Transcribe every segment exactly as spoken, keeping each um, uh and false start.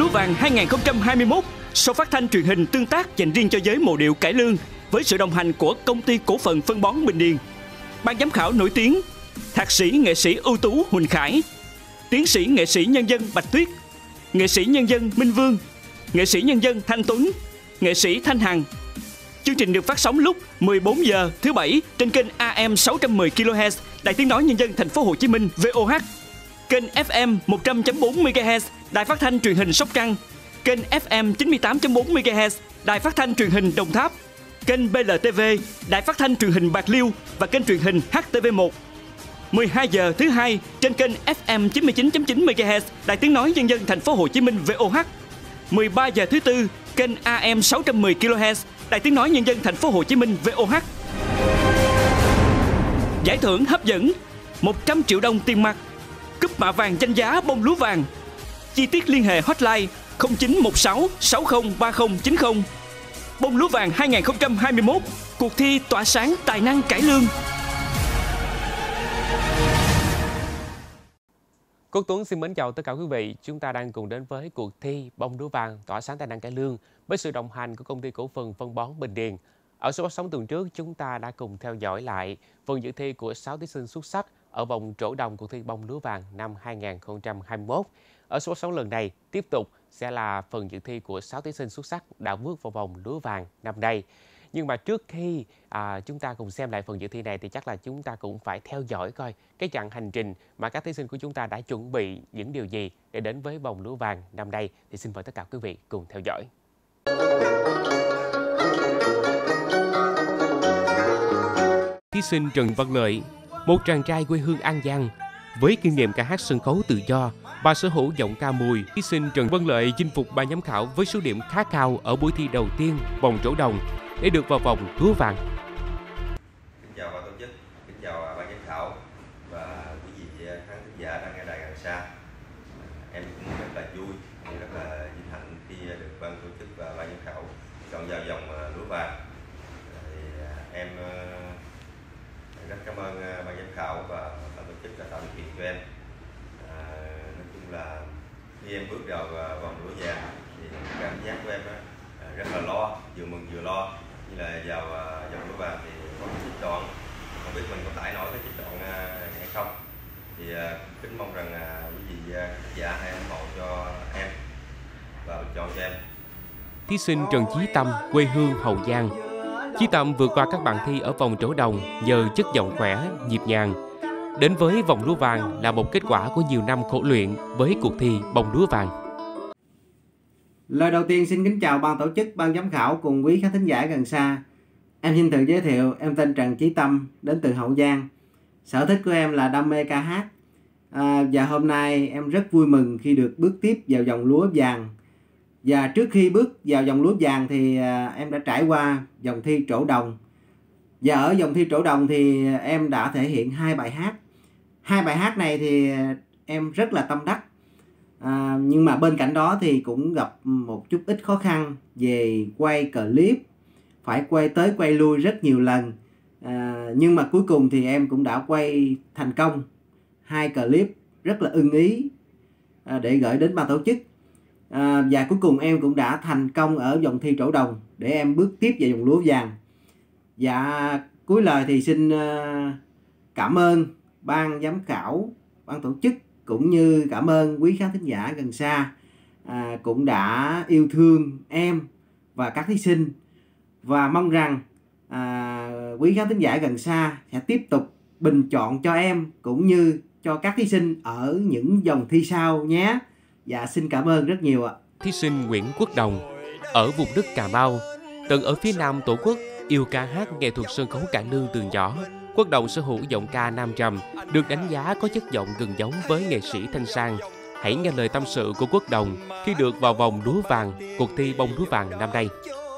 lúa vàng hai không hai mốt, show phát thanh truyền hình tương tác dành riêng cho giới mộ điệu cải lương với sự đồng hành của Công ty Cổ phần Phân bón Bình Điền. Ban giám khảo nổi tiếng: Thạc sĩ nghệ sĩ ưu tú Huỳnh Khải, Tiến sĩ nghệ sĩ nhân dân Bạch Tuyết, nghệ sĩ nhân dân Minh Vương, nghệ sĩ nhân dân Thanh Tuấn, nghệ sĩ Thanh Hằng. Chương trình được phát sóng lúc mười bốn giờ thứ bảy trên kênh A M sáu trăm mười ki lô héc Đài Tiếng nói Nhân dân Thành phố Hồ Chí Minh V O H, kênh F M một trăm chấm bốn mê ga héc Đài Phát thanh Truyền hình Sóc Trăng, kênh F M chín mươi tám chấm bốn mê ga héc Đài Phát thanh Truyền hình Đồng Tháp, kênh B L T V Đài Phát thanh Truyền hình Bạc Liêu và kênh truyền hình H T V một. mười hai giờ thứ hai trên kênh F M chín mươi chín chấm chín mê ga héc Đài Tiếng nói Nhân dân Thành phố Hồ Chí Minh V O H. mười ba giờ thứ tư kênh A M sáu trăm mười ki lô héc Đài Tiếng nói Nhân dân Thành phố Hồ Chí Minh V O H. Giải thưởng hấp dẫn: một trăm triệu đồng tiền mặt, cúp mạ vàng danh giá bông lúa vàng. Chi tiết liên hệ hotline không chín một sáu sáu không ba không chín không. Bông lúa vàng hai không hai mốt, cuộc thi tỏa sáng tài năng cải lương. Quốc Tuấn xin mến chào tất cả quý vị. Chúng ta đang cùng đến với cuộc thi bông lúa vàng tỏa sáng tài năng cải lương với sự đồng hành của Công ty Cổ phần Phân bón Bình Điền. Ở số phát sóng tuần trước, chúng ta đã cùng theo dõi lại phần dự thi của sáu thí sinh xuất sắc ở vòng trổ đồng cuộc thi bông lúa vàng năm hai không hai mốt. Ở số phát sóng lần này, tiếp tục sẽ là phần dự thi của sáu thí sinh xuất sắc đã bước vào vòng lúa vàng năm nay. Nhưng mà trước khi à, chúng ta cùng xem lại phần dự thi này thì chắc là chúng ta cũng phải theo dõi coi cái chặng hành trình mà các thí sinh của chúng ta đã chuẩn bị những điều gì để đến với vòng lúa vàng năm nay. Thì xin mời tất cả quý vị cùng theo dõi. Thí sinh Trần Văn Lợi, một chàng trai quê hương An Giang với kinh nghiệm ca hát sân khấu tự do và sở hữu giọng ca mùi. Thí sinh Trần Văn Lợi chinh phục ban giám khảo với số điểm khá cao ở buổi thi đầu tiên vòng trổ đồng để được vào vòng lúa vàng. Kính chào ban tổ chức, kính chào ban giám khảo và quý vị khán thính giả đang nghe đài gần xa. Em cũng rất là vui, rất là vinh hạnh khi được ban tổ chức và ban giám khảo chọn vào vòng lúa vàng. Thì em rất cảm ơn ban giám khảo và ban tổ chức đã tạo điều kiện cho em. À, nói chung là khi em bước vào vòng lúa vàng thì cảm giác của em đó, rất là lo, vừa mừng vừa lo. Như là vào vòng lúa vàng thì có cái trích đoạn, không biết mình có tải nổi cái trích đoạn hay không. Thì kính mong rằng quý vị khán giả hãy ủng hộ cho em và bình chọn cho em. Thí sinh Trần Chí Tâm, quê hương Hậu Giang. Chí Tâm vượt qua các bạn thi ở vòng trổ đồng nhờ chất giọng khỏe, nhịp nhàng. Đến với vòng lúa vàng là một kết quả của nhiều năm khổ luyện với cuộc thi bông lúa vàng. Lời đầu tiên xin kính chào ban tổ chức, ban giám khảo cùng quý khán thính giả gần xa. Em xin tự giới thiệu, em tên Trần Chí Tâm, đến từ Hậu Giang. Sở thích của em là đam mê ca hát. À, và hôm nay em rất vui mừng khi được bước tiếp vào vòng lúa vàng. Và trước khi bước vào vòng lúa vàng thì à, em đã trải qua vòng thi trổ đồng. Và ở vòng thi trổ đồng thì em đã thể hiện hai bài hát. Hai bài hát này thì em rất là tâm đắc. À, nhưng mà bên cạnh đó thì cũng gặp một chút ít khó khăn về quay clip, phải quay tới quay lui rất nhiều lần. À, nhưng mà cuối cùng thì em cũng đã quay thành công hai clip rất là ưng ý à, để gửi đến ban tổ chức. À, và cuối cùng em cũng đã thành công ở vòng thi trổ đồng để em bước tiếp vào vòng lúa vàng. Và cuối lời thì xin uh, cảm ơn ban giám khảo, ban tổ chức cũng như cảm ơn quý khán thính giả gần xa à, cũng đã yêu thương em và các thí sinh, và mong rằng à, quý khán thính giả gần xa sẽ tiếp tục bình chọn cho em cũng như cho các thí sinh ở những vòng thi sau nhé. Dạ xin cảm ơn rất nhiều ạ. Thí sinh Nguyễn Quốc Đồng, ở vùng đất Cà Mau, tận ở phía nam tổ quốc, yêu ca hát nghệ thuật sân khấu cải lương từ nhỏ. Quốc Đồng sở hữu giọng ca nam trầm, được đánh giá có chất giọng gần giống với nghệ sĩ Thanh Sang. Hãy nghe lời tâm sự của Quốc Đồng khi được vào vòng lúa vàng, cuộc thi bông lúa vàng năm nay.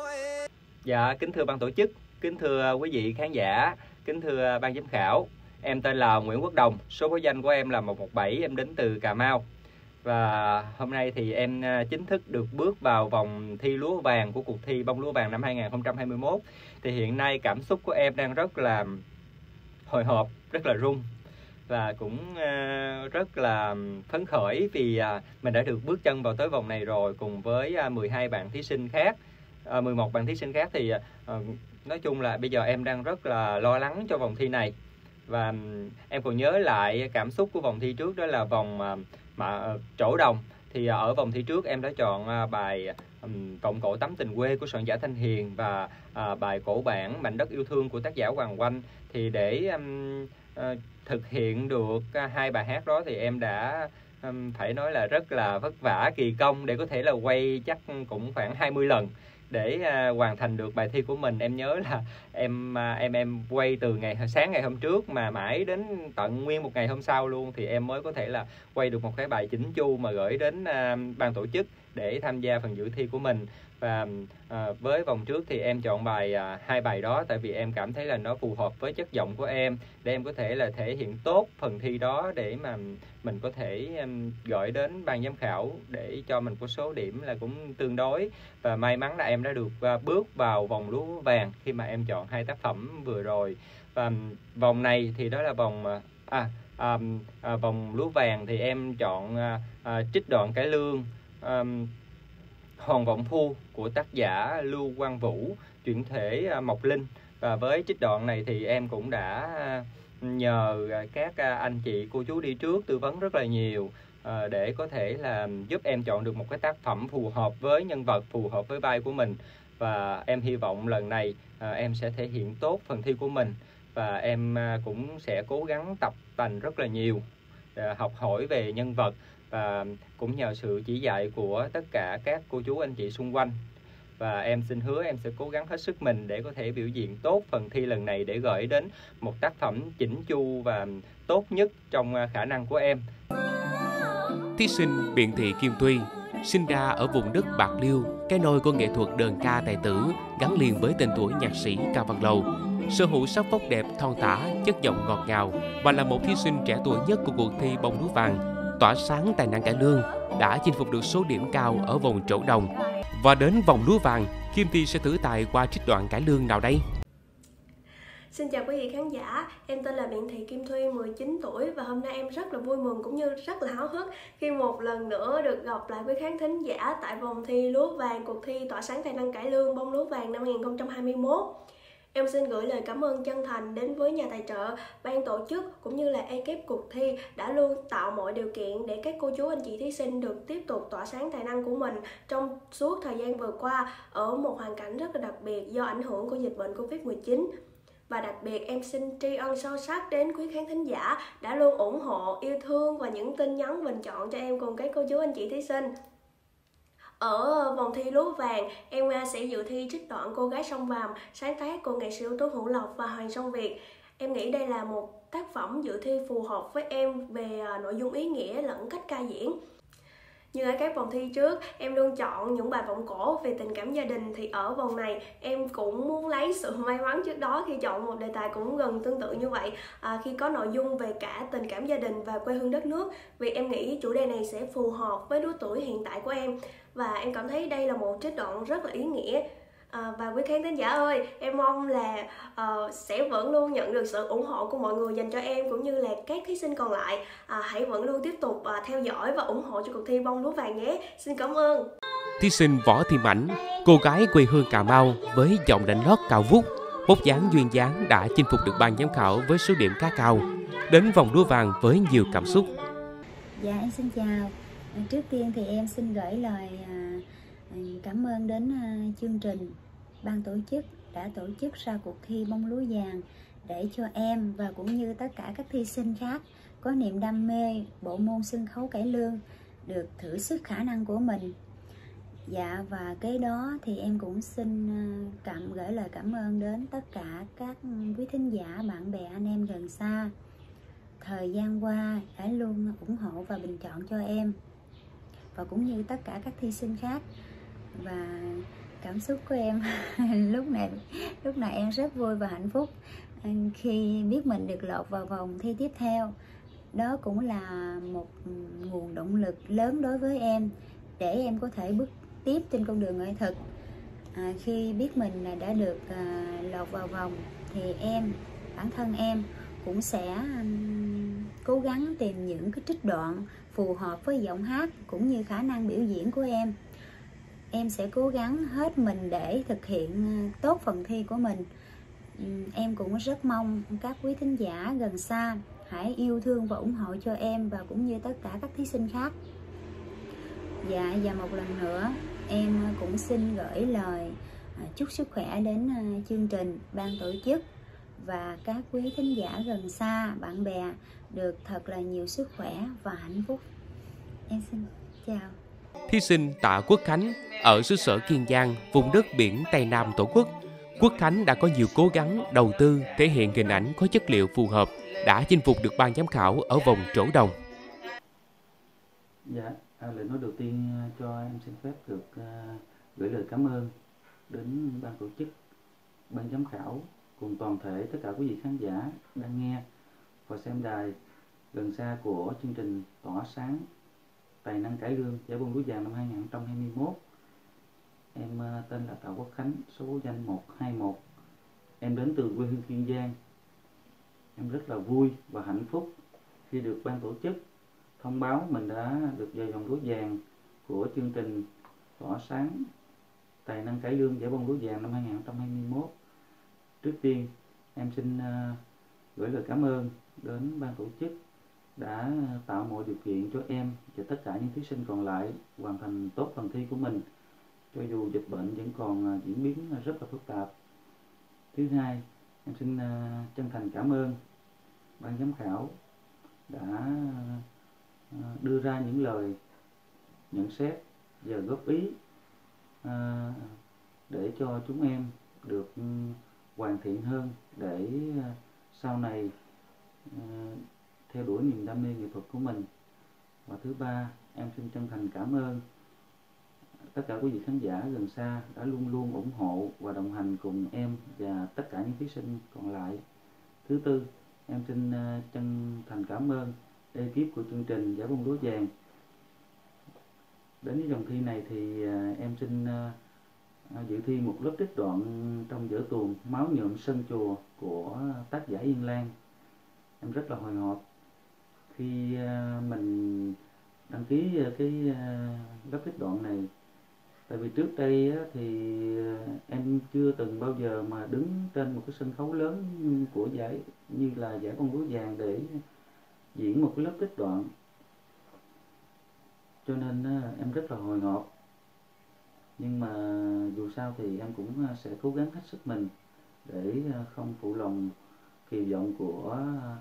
Dạ, kính thưa ban tổ chức, kính thưa quý vị khán giả, kính thưa ban giám khảo. Em tên là Nguyễn Quốc Đồng, số báo danh của em là một một bảy, em đến từ Cà Mau. Và hôm nay thì em chính thức được bước vào vòng thi lúa vàng của cuộc thi bông lúa vàng năm hai không hai mốt. Thì hiện nay cảm xúc của em đang rất là hồi hộp, rất là run. và cũng uh, rất là phấn khởi vì uh, mình đã được bước chân vào tới vòng này rồi, cùng với uh, mười hai bạn thí sinh khác, uh, mười một bạn thí sinh khác. Thì uh, nói chung là bây giờ em đang rất là lo lắng cho vòng thi này. Và um, em còn nhớ lại cảm xúc của vòng thi trước, đó là vòng uh, mà uh, trổ đồng. Thì uh, ở vòng thi trước em đã chọn uh, bài um, Vọng cổ tắm tình quê của soạn giả Thanh Hiền và uh, bài cổ bản Mảnh đất yêu thương của tác giả Hoàng Oanh. Thì để um, uh, thực hiện được uh, hai bài hát đó thì em đã um, phải nói là rất là vất vả, kỳ công để có thể là quay chắc cũng khoảng hai mươi lần để uh, hoàn thành được bài thi của mình. Em nhớ là em uh, em em quay từ ngày sáng ngày hôm trước mà mãi đến tận nguyên một ngày hôm sau luôn thì em mới có thể là quay được một cái bài chỉnh chu mà gửi đến uh, ban tổ chức để tham gia phần dự thi của mình. Và à, với vòng trước thì em chọn bài à, hai bài đó tại vì em cảm thấy là nó phù hợp với chất giọng của em, để em có thể là thể hiện tốt phần thi đó, để mà mình có thể um, gửi đến ban giám khảo để cho mình có số điểm là cũng tương đối. Và may mắn là em đã được à, bước vào vòng lúa vàng khi mà em chọn hai tác phẩm vừa rồi. Và vòng này thì đó là vòng à, à, à, vòng lúa vàng thì em chọn à, à, trích đoạn cải lương à, Hòn Vọng Phu của tác giả Lưu Quang Vũ, chuyển thể Mộc Linh. Và với trích đoạn này thì em cũng đã nhờ các anh chị cô chú đi trước tư vấn rất là nhiều để có thể là giúp em chọn được một cái tác phẩm phù hợp với nhân vật, phù hợp với vai của mình. Và em hy vọng lần này em sẽ thể hiện tốt phần thi của mình, và em cũng sẽ cố gắng tập tành rất là nhiều, học hỏi về nhân vật, và cũng nhờ sự chỉ dạy của tất cả các cô chú anh chị xung quanh. Và em xin hứa em sẽ cố gắng hết sức mình để có thể biểu diễn tốt phần thi lần này, để gửi đến một tác phẩm chỉnh chu và tốt nhất trong khả năng của em. Thí sinh Biện Thị Kim Tuy sinh ra ở vùng đất Bạc Liêu, cái nôi của nghệ thuật đờn ca tài tử, gắn liền với tên tuổi nhạc sĩ Cao Văn Lâu. Sở hữu sắc vóc đẹp thon thả, chất giọng ngọt ngào và là một thí sinh trẻ tuổi nhất của cuộc thi bông lúa vàng, tỏa sáng tài năng cải lương, đã chinh phục được số điểm cao ở vòng trổ đồng. Và đến vòng lúa vàng, Kim Ty sẽ thử tài qua trích đoạn cải lương nào đây? Xin chào quý vị khán giả, em tên là Biện Thị Kim Tuy, mười chín tuổi, và hôm nay em rất là vui mừng cũng như rất là háo hức khi một lần nữa được gặp lại quý khán thính giả tại vòng thi lúa vàng, cuộc thi tỏa sáng tài năng cải lương bông lúa vàng năm hai nghìn không trăm hai mươi mốt. Em xin gửi lời cảm ơn chân thành đến với nhà tài trợ, ban tổ chức cũng như là ekip cuộc thi đã luôn tạo mọi điều kiện để các cô chú anh chị thí sinh được tiếp tục tỏa sáng tài năng của mình trong suốt thời gian vừa qua ở một hoàn cảnh rất là đặc biệt do ảnh hưởng của dịch bệnh Covid mười chín. Và đặc biệt em xin tri ân sâu sắc đến quý khán thính giả đã luôn ủng hộ, yêu thương và những tin nhắn bình chọn cho em cùng các cô chú anh chị thí sinh. Ở vòng thi lúa vàng, em sẽ dự thi trích đoạn Cô Gái Sông Vàm, sáng tác của nghệ sĩ ưu tú Hữu Lộc và Hoàng Song Việt. Em nghĩ đây là một tác phẩm dự thi phù hợp với em về nội dung ý nghĩa lẫn cách ca diễn. Như ở các vòng thi trước, em luôn chọn những bài vọng cổ về tình cảm gia đình, thì ở vòng này em cũng muốn lấy sự may mắn trước đó khi chọn một đề tài cũng gần tương tự như vậy, à, khi có nội dung về cả tình cảm gia đình và quê hương đất nước, vì em nghĩ chủ đề này sẽ phù hợp với lứa tuổi hiện tại của em, và em cảm thấy đây là một trích đoạn rất là ý nghĩa. À, và quý khán thính giả ơi, em mong là uh, sẽ vẫn luôn nhận được sự ủng hộ của mọi người dành cho em cũng như là các thí sinh còn lại. À, hãy vẫn luôn tiếp tục uh, theo dõi và ủng hộ cho cuộc thi bông lúa vàng nhé. Xin cảm ơn. Thí sinh Võ Thị Mảnh, cô gái quê hương Cà Mau với giọng đánh lót cao vút, vóc dáng duyên dáng đã chinh phục được ban giám khảo với số điểm khá cao, đến vòng lúa vàng với nhiều cảm xúc. Dạ em xin chào. Trước tiên thì em xin gửi lời cảm ơn đến chương trình, ban tổ chức đã tổ chức ra cuộc thi bông lúa vàng để cho em và cũng như tất cả các thí sinh khác có niềm đam mê bộ môn sân khấu cải lương được thử sức khả năng của mình. Dạ, và cái đó thì em cũng xin cảm gửi lời cảm ơn đến tất cả các quý thính giả, bạn bè, anh em gần xa thời gian qua đã luôn ủng hộ và bình chọn cho em, và cũng như tất cả các thí sinh khác. Và cảm xúc của em lúc này lúc này em rất vui và hạnh phúc khi biết mình được lọt vào vòng thi tiếp theo. Đó cũng là một nguồn động lực lớn đối với em để em có thể bước tiếp trên con đường nghệ thuật. À, khi biết mình đã được à, lọt vào vòng thì em, bản thân em cũng sẽ um, cố gắng tìm những cái trích đoạn phù hợp với giọng hát cũng như khả năng biểu diễn của em. Em sẽ cố gắng hết mình để thực hiện tốt phần thi của mình. Em cũng rất mong các quý thính giả gần xa hãy yêu thương và ủng hộ cho em và cũng như tất cả các thí sinh khác. Dạ, và một lần nữa em cũng xin gửi lời chúc sức khỏe đến chương trình, ban tổ chức và các quý thính giả gần xa, bạn bè được thật là nhiều sức khỏe và hạnh phúc. Em xin chào. Thí sinh Tạ Quốc Khánh ở xứ sở Kiên Giang, vùng đất biển Tây Nam Tổ quốc. Quốc Khánh đã có nhiều cố gắng đầu tư thể hiện hình ảnh có chất liệu phù hợp, đã chinh phục được ban giám khảo ở vòng trổ đồng. Dạ, à, lời nói đầu tiên cho em xin phép được uh, gửi lời cảm ơn đến ban tổ chức, ban giám khảo cùng toàn thể tất cả quý vị khán giả đang nghe và xem đài gần xa của chương trình Tỏa sáng tài năng cải lương giải bông lúa vàng năm hai nghìn không trăm hai mươi mốt. Em uh, tên là Tạ Quốc Khánh, số báo danh một hai một. Em đến từ quê hương Kiên Giang. Em rất là vui và hạnh phúc khi được ban tổ chức thông báo mình đã được vào vòng lúa vàng của chương trình Tỏa sáng tài năng cải lương giải bông lúa vàng năm hai nghìn không trăm hai mươi mốt. Trước tiên em xin uh, gửi lời cảm ơn đến ban tổ chức đã tạo mọi điều kiện cho em và tất cả những thí sinh còn lại hoàn thành tốt phần thi của mình, cho dù dịch bệnh vẫn còn diễn biến rất là phức tạp. Thứ hai, em xin chân thành cảm ơn ban giám khảo đã đưa ra những lời nhận xét và góp ý để cho chúng em được hoàn thiện hơn để sau này theo đuổi niềm đam mê nghệ thuật của mình. Và thứ ba, em xin chân thành cảm ơn tất cả quý vị khán giả gần xa đã luôn luôn ủng hộ và đồng hành cùng em và tất cả những thí sinh còn lại. Thứ tư, em xin chân thành cảm ơn ekip của chương trình giải bông lúa vàng. Đến với vòng thi này thì em xin dự thi một lớp trích đoạn trong vở tuồng Máu nhuộm sân chùa của tác giả Yên Lan. Em rất là hồi hộp khi mình đăng ký cái lớp trích đoạn này, tại vì trước đây thì em chưa từng bao giờ mà đứng trên một cái sân khấu lớn của giải như là giải bông lúa vàng để diễn một cái lớp trích đoạn, cho nên em rất là hồi hộp. Nhưng mà dù sao thì em cũng sẽ cố gắng hết sức mình để không phụ lòng kỳ vọng của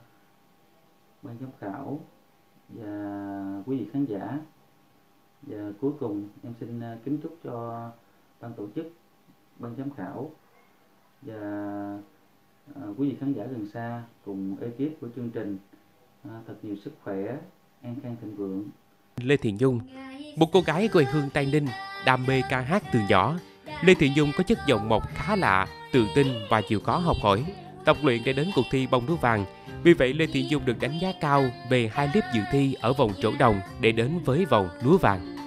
ban giám khảo và quý vị khán giả. Và cuối cùng em xin kính chúc cho ban tổ chức, ban giám khảo và quý vị khán giả gần xa cùng ekip của chương trình thật nhiều sức khỏe, an khang thịnh vượng. Lê Thị Nhung, một cô gái quê hương Tây Ninh, đam mê ca hát từ nhỏ. Lê Thị Nhung có chất giọng mộc khá lạ, tự tin và chịu khó học hỏi, tập luyện để đến cuộc thi bông lúa vàng. Vì vậy Lê Thị Nhung được đánh giá cao về hai clip dự thi ở vòng trổ đồng để đến với vòng lúa vàng.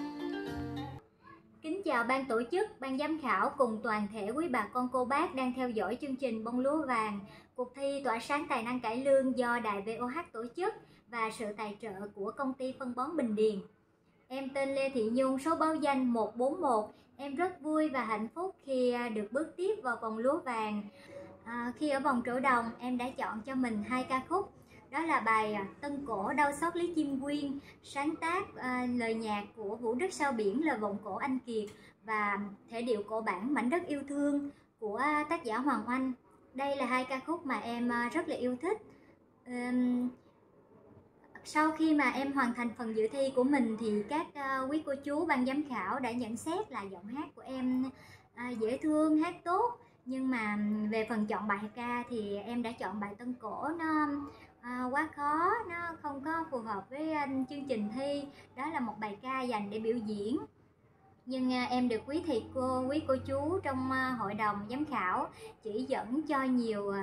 Kính chào ban tổ chức, ban giám khảo cùng toàn thể quý bà con cô bác đang theo dõi chương trình bông lúa vàng, cuộc thi Tỏa sáng tài năng cải lương do đài vê o hát tổ chức và sự tài trợ của công ty phân bón Bình Điền. Em tên Lê Thị Nhung, số báo danh một bốn một. Em rất vui và hạnh phúc khi được bước tiếp vào vòng lúa vàng. À, khi ở vòng trổ đồng, em đã chọn cho mình hai ca khúc. Đó là bài Tân Cổ Đau Xót Lý Chim Quyên, sáng tác à, lời nhạc của Vũ Đức Sao Biển là vọng cổ Anh Kiệt, và thể điệu cổ bản Mảnh Đất Yêu Thương của tác giả Hoàng Oanh. Đây là hai ca khúc mà em rất là yêu thích. Um, Sau khi mà em hoàn thành phần dự thi của mình thì các uh, quý cô chú ban giám khảo đã nhận xét là giọng hát của em uh, dễ thương, hát tốt. Nhưng mà về phần chọn bài ca thì em đã chọn bài Tân Cổ, nó uh, quá khó, nó không có phù hợp với uh, chương trình thi. Đó là một bài ca dành để biểu diễn. Nhưng uh, em được quý thầy cô, quý cô chú trong uh, hội đồng giám khảo chỉ dẫn cho nhiều uh,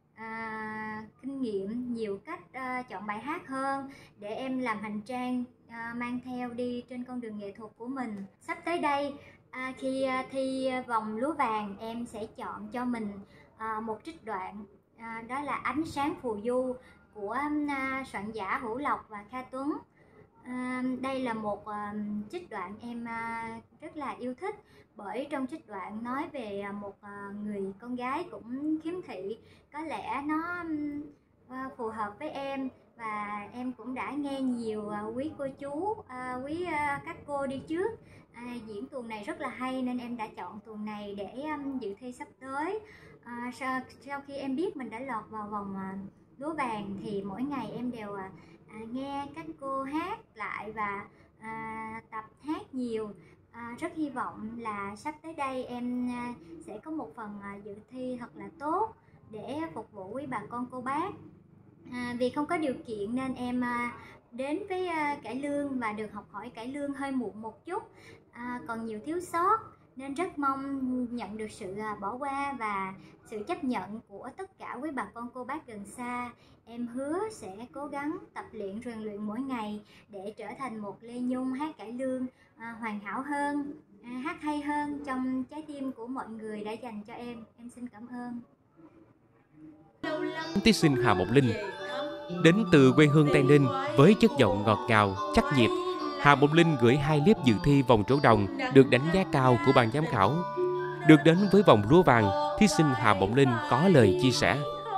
À, kinh nghiệm, nhiều cách à, chọn bài hát hơn để em làm hành trang à, mang theo đi trên con đường nghệ thuật của mình. Sắp tới đây à, khi à, thi vòng lúa vàng, em sẽ chọn cho mình à, một trích đoạn, à, đó là Ánh Sáng Phù Du của uh, soạn giả Hữu Lộc và Kha Tuấn. Uh, đây là một uh, trích đoạn em uh, rất là yêu thích, bởi trong trích đoạn nói về uh, một uh, người con gái cũng khiếm thị, có lẽ nó uh, phù hợp với em, và em cũng đã nghe nhiều uh, quý cô chú, uh, quý uh, các cô đi trước uh, diễn tuồng này rất là hay, nên em đã chọn tuồng này để um, dự thi sắp tới. Uh, sau, sau khi em biết mình đã lọt vào vòng uh, lúa vàng thì mỗi ngày em đều uh, À, nghe các cô hát lại và à, tập hát nhiều. À, rất hy vọng là sắp tới đây em à, sẽ có một phần à, dự thi thật là tốt để phục vụ quý bà con cô bác. À, vì không có điều kiện nên em à, đến với à, cải lương và được học hỏi cải lương hơi muộn một chút, à, còn nhiều thiếu sót, nên rất mong nhận được sự à, bỏ qua và sự chấp nhận của tất cả quý bà con cô bác gần xa. Em hứa sẽ cố gắng tập luyện rèn luyện mỗi ngày để trở thành một Lê Nhung hát cải lương à, hoàn hảo hơn, à, hát hay hơn trong trái tim của mọi người đã dành cho em. Em xin cảm ơn. Thí sinh Hà Mộng Linh đến từ quê hương Tây Ninh với chất giọng ngọt ngào, chắc nhịp. Hà Mộng Linh gửi hai clip dự thi vòng trổ đồng được đánh giá cao của ban giám khảo. Được đến với vòng lúa vàng, thí sinh Hà Mộng Linh có lời chia sẻ.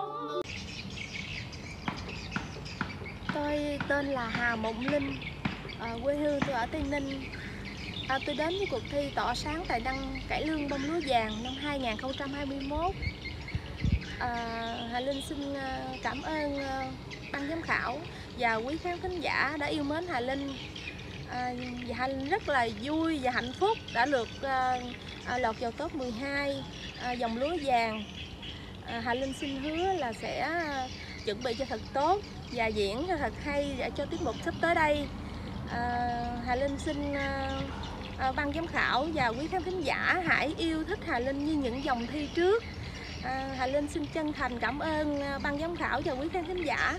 Tôi tên là Hà Mộng Linh, à, quê hương tôi ở Tây Ninh. À, tôi đến với cuộc thi tỏa sáng tài năng cải lương bông lúa vàng năm hai nghìn không trăm hai mươi mốt. À, Hà Linh xin cảm ơn ban giám khảo và quý khán thính giả đã yêu mến Hà Linh. À, và Hà Linh rất là vui và hạnh phúc đã được à, à, lọt vào top mười hai à, dòng lúa vàng. À, Hà Linh xin hứa là sẽ à, chuẩn bị cho thật tốt và diễn cho thật hay để cho tiết mục sắp tới đây. À, Hà Linh xin à, à, ban giám khảo và quý khán thính giả hãy yêu thích Hà Linh như những vòng thi trước. À, Hà Linh xin chân thành cảm ơn ban giám khảo và quý khán thính giả.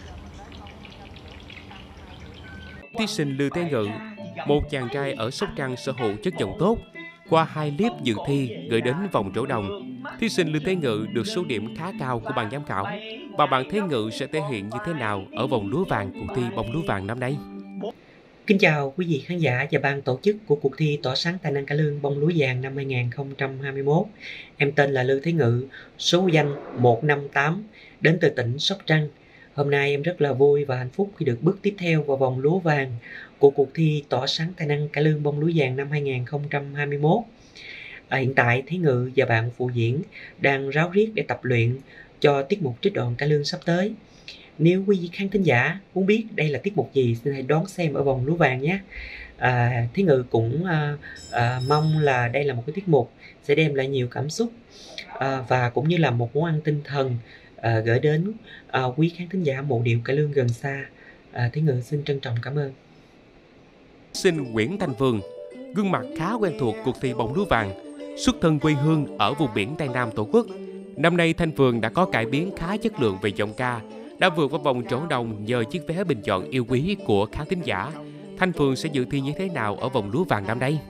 Thí sinh Lưu Thế Ngự, một chàng trai ở Sóc Trăng sở hữu chất giọng tốt. Qua hai clip dự thi gửi đến vòng trổ đồng, thí sinh Lưu Thế Ngự được số điểm khá cao của ban giám khảo. Và bạn Thế Ngự sẽ thể hiện như thế nào ở vòng lúa vàng cuộc thi bông lúa vàng năm nay? Kính chào quý vị khán giả và ban tổ chức của cuộc thi tỏa sáng tài năng cải lương bông lúa vàng năm hai nghìn không trăm hai mươi mốt. Em tên là Lưu Thế Ngự, số danh một năm tám, đến từ tỉnh Sóc Trăng. Hôm nay em rất là vui và hạnh phúc khi được bước tiếp theo vào vòng lúa vàng của cuộc thi tỏa sáng tài năng cải lương bông lúa vàng năm hai nghìn không trăm hai mươi mốt. À, hiện tại Thế Ngự và bạn phụ diễn đang ráo riết để tập luyện cho tiết mục trích đoạn cải lương sắp tới. Nếu quý vị khán thính giả muốn biết đây là tiết mục gì, xin hãy đón xem ở vòng lúa vàng nhé. À, Thế Ngự cũng à, à, mong là đây là một cái tiết mục sẽ đem lại nhiều cảm xúc à, và cũng như là một món ăn tinh thần à, gửi đến à, quý khán thính giả mộ điệu cải lương gần xa. À, Thế Ngự xin trân trọng cảm ơn. Xin Nguyễn Thanh Phương, gương mặt khá quen thuộc cuộc thi bông lúa vàng, xuất thân quê hương ở vùng biển Tây Nam Tổ quốc. Năm nay Thanh Phương đã có cải biến khá chất lượng về giọng ca, đã vượt qua vòng trổ đồng nhờ chiếc vé bình chọn yêu quý của khán thính giả. Thanh Phương sẽ dự thi như thế nào ở vòng lúa vàng năm nay?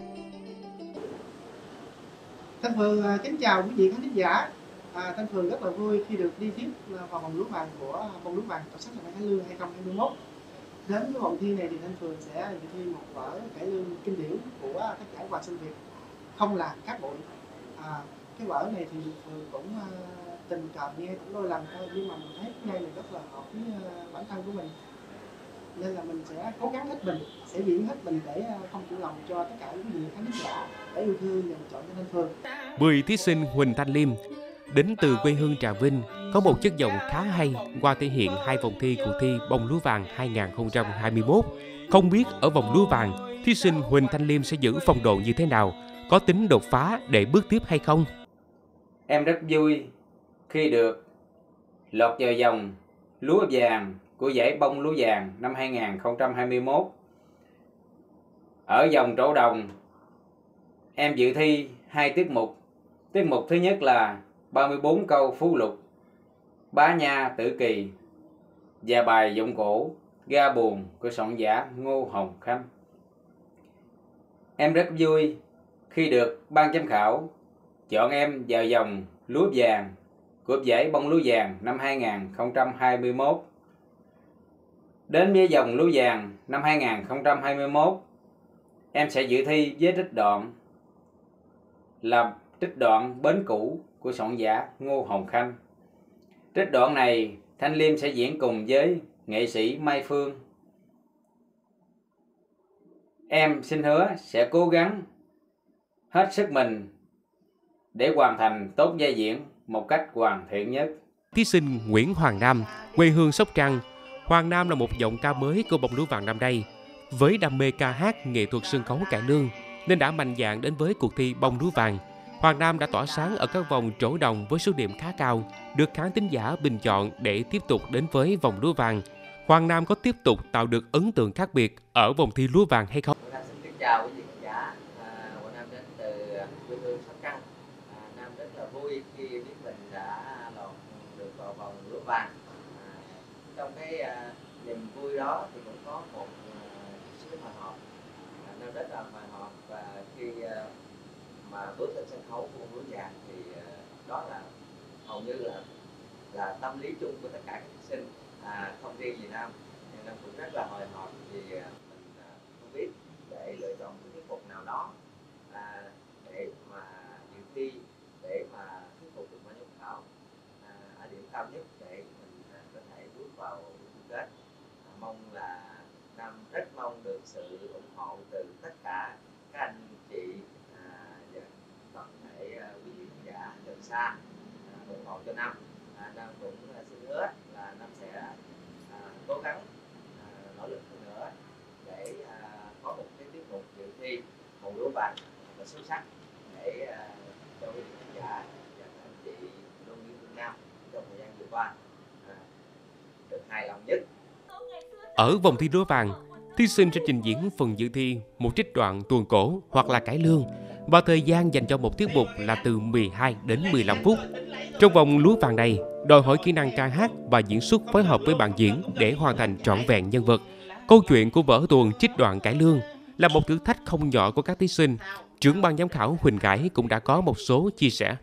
Thanh Phương kính chào quý vị khán thính giả. À, Thanh Phương rất là vui khi được đi tiếp vào vòng lúa vàng của vòng lúa vàng tỏa sáng tài năng cải lương hai nghìn không trăm hai mươi mốt. Đến với vòng thi này thì Thanh Phương sẽ dự thi một vở cải lương kinh điển của tác giả Hoàng Xuân Việt, Không Là Cát Bụi. À, cái vở này thì Phương cũng uh, tình cờ nghe cũng đôi lần thôi, nhưng mà mình thấy cái này rất là hợp với uh, bản thân của mình, nên là mình sẽ cố gắng hết mình, sẽ diễn hết mình để uh, không chịu lòng cho tất cả những gì khán giả để yêu thương và chọn cho Thanh Phương. mười thí sinh Huỳnh Thanh Liêm đến từ quê hương Trà Vinh có một chất giọng khá hay qua thể hiện hai vòng thi cuộc thi bông lúa vàng hai nghìn không trăm hai mươi mốt. Không biết ở vòng lúa vàng, thí sinh Huỳnh Thanh Liêm sẽ giữ phong độ như thế nào, có tính đột phá để bước tiếp hay không? Em rất vui khi được lọt vào vòng lúa vàng của giải bông lúa vàng năm hai nghìn không trăm hai mươi mốt. Ở vòng trổ đồng, em dự thi hai tiết mục. Tiết mục thứ nhất là ba mươi bốn câu phú lục, Bá Nha Tử Kỳ và bài Giọng Cổ Ga Buồn của soạn giả Ngô Hồng Khanh. Em rất vui khi được ban giám khảo chọn em vào vòng lúa vàng của giải bông lúa vàng năm hai nghìn không trăm hai mươi mốt. Đến với vòng lúa vàng năm hai nghìn không trăm hai mươi mốt, em sẽ dự thi với trích đoạn là trích đoạn Bến Cũ của soạn giả Ngô Hồng Khanh. Trích đoạn này Thanh Liêm sẽ diễn cùng với nghệ sĩ Mai Phương. Em xin hứa sẽ cố gắng hết sức mình để hoàn thành tốt vai diễn một cách hoàn thiện nhất. Thí sinh Nguyễn Hoàng Nam, quê hương Sóc Trăng. Hoàng Nam là một giọng ca mới của bông lúa vàng năm nay. Với đam mê ca hát, nghệ thuật sân khấu cải lương nên đã mạnh dạn đến với cuộc thi bông lúa vàng. Hoàng Nam đã tỏa sáng ở các vòng trổ đồng với số điểm khá cao, được khán thính giả bình chọn để tiếp tục đến với vòng lúa vàng. Hoàng Nam có tiếp tục tạo được ấn tượng khác biệt ở vòng thi lúa vàng hay không? Xin kính chào quý vị khán giả. Hoàng Nam đến từ quê hương Sóc Trăng. À, Nam rất là vui khi biết mình đã lọt được vào vòng lúa vàng. À, trong cái à, niềm vui đó thì cũng có một chút xíu hồi hộp. À, Nam rất là hồi hộp và khi à, mà bước lên sân khấu của lúa vàng thì à, đó là hầu như là là tâm lý chung của tất cả các thí sinh, à, không riêng gì Nam. Nhưng Nam cũng rất là hồi hộp vì à, mình à, không biết để lựa chọn cái tiết mục nào đó à, để mà dự thi, để mà thuyết phục được ban giám khảo à, ở điểm cao nhất để mình à, có thể bước vào chung kết. À, mong là Nam rất mong được sự ủng hộ từ tất cả các anh chị à, và toàn thể à, quý vị khán giả gần xa à, ủng hộ cho Nam. À, Nam cũng à, xin hứa là Nam sẽ à, cố gắng à, nỗ lực hơn nữa để à, có một cái tiết mục dự thi một lúa vàng và xuất sắc để à, cho quý vị khán giả và các anh chị luôn yêu thương Nam trong thời gian vừa qua à, được hài lòng nhất. Ở vòng thi lúa vàng, thí sinh sẽ trình diễn phần dự thi một trích đoạn tuồng cổ hoặc là cải lương và thời gian dành cho một tiết mục là từ mười hai đến mười lăm phút. Trong vòng lúa vàng này, đòi hỏi kỹ năng ca hát và diễn xuất phối hợp với bạn diễn để hoàn thành trọn vẹn nhân vật. Câu chuyện của vở tuồng trích đoạn cải lương là một thử thách không nhỏ của các thí sinh. Trưởng ban giám khảo Huỳnh Gãi cũng đã có một số chia sẻ.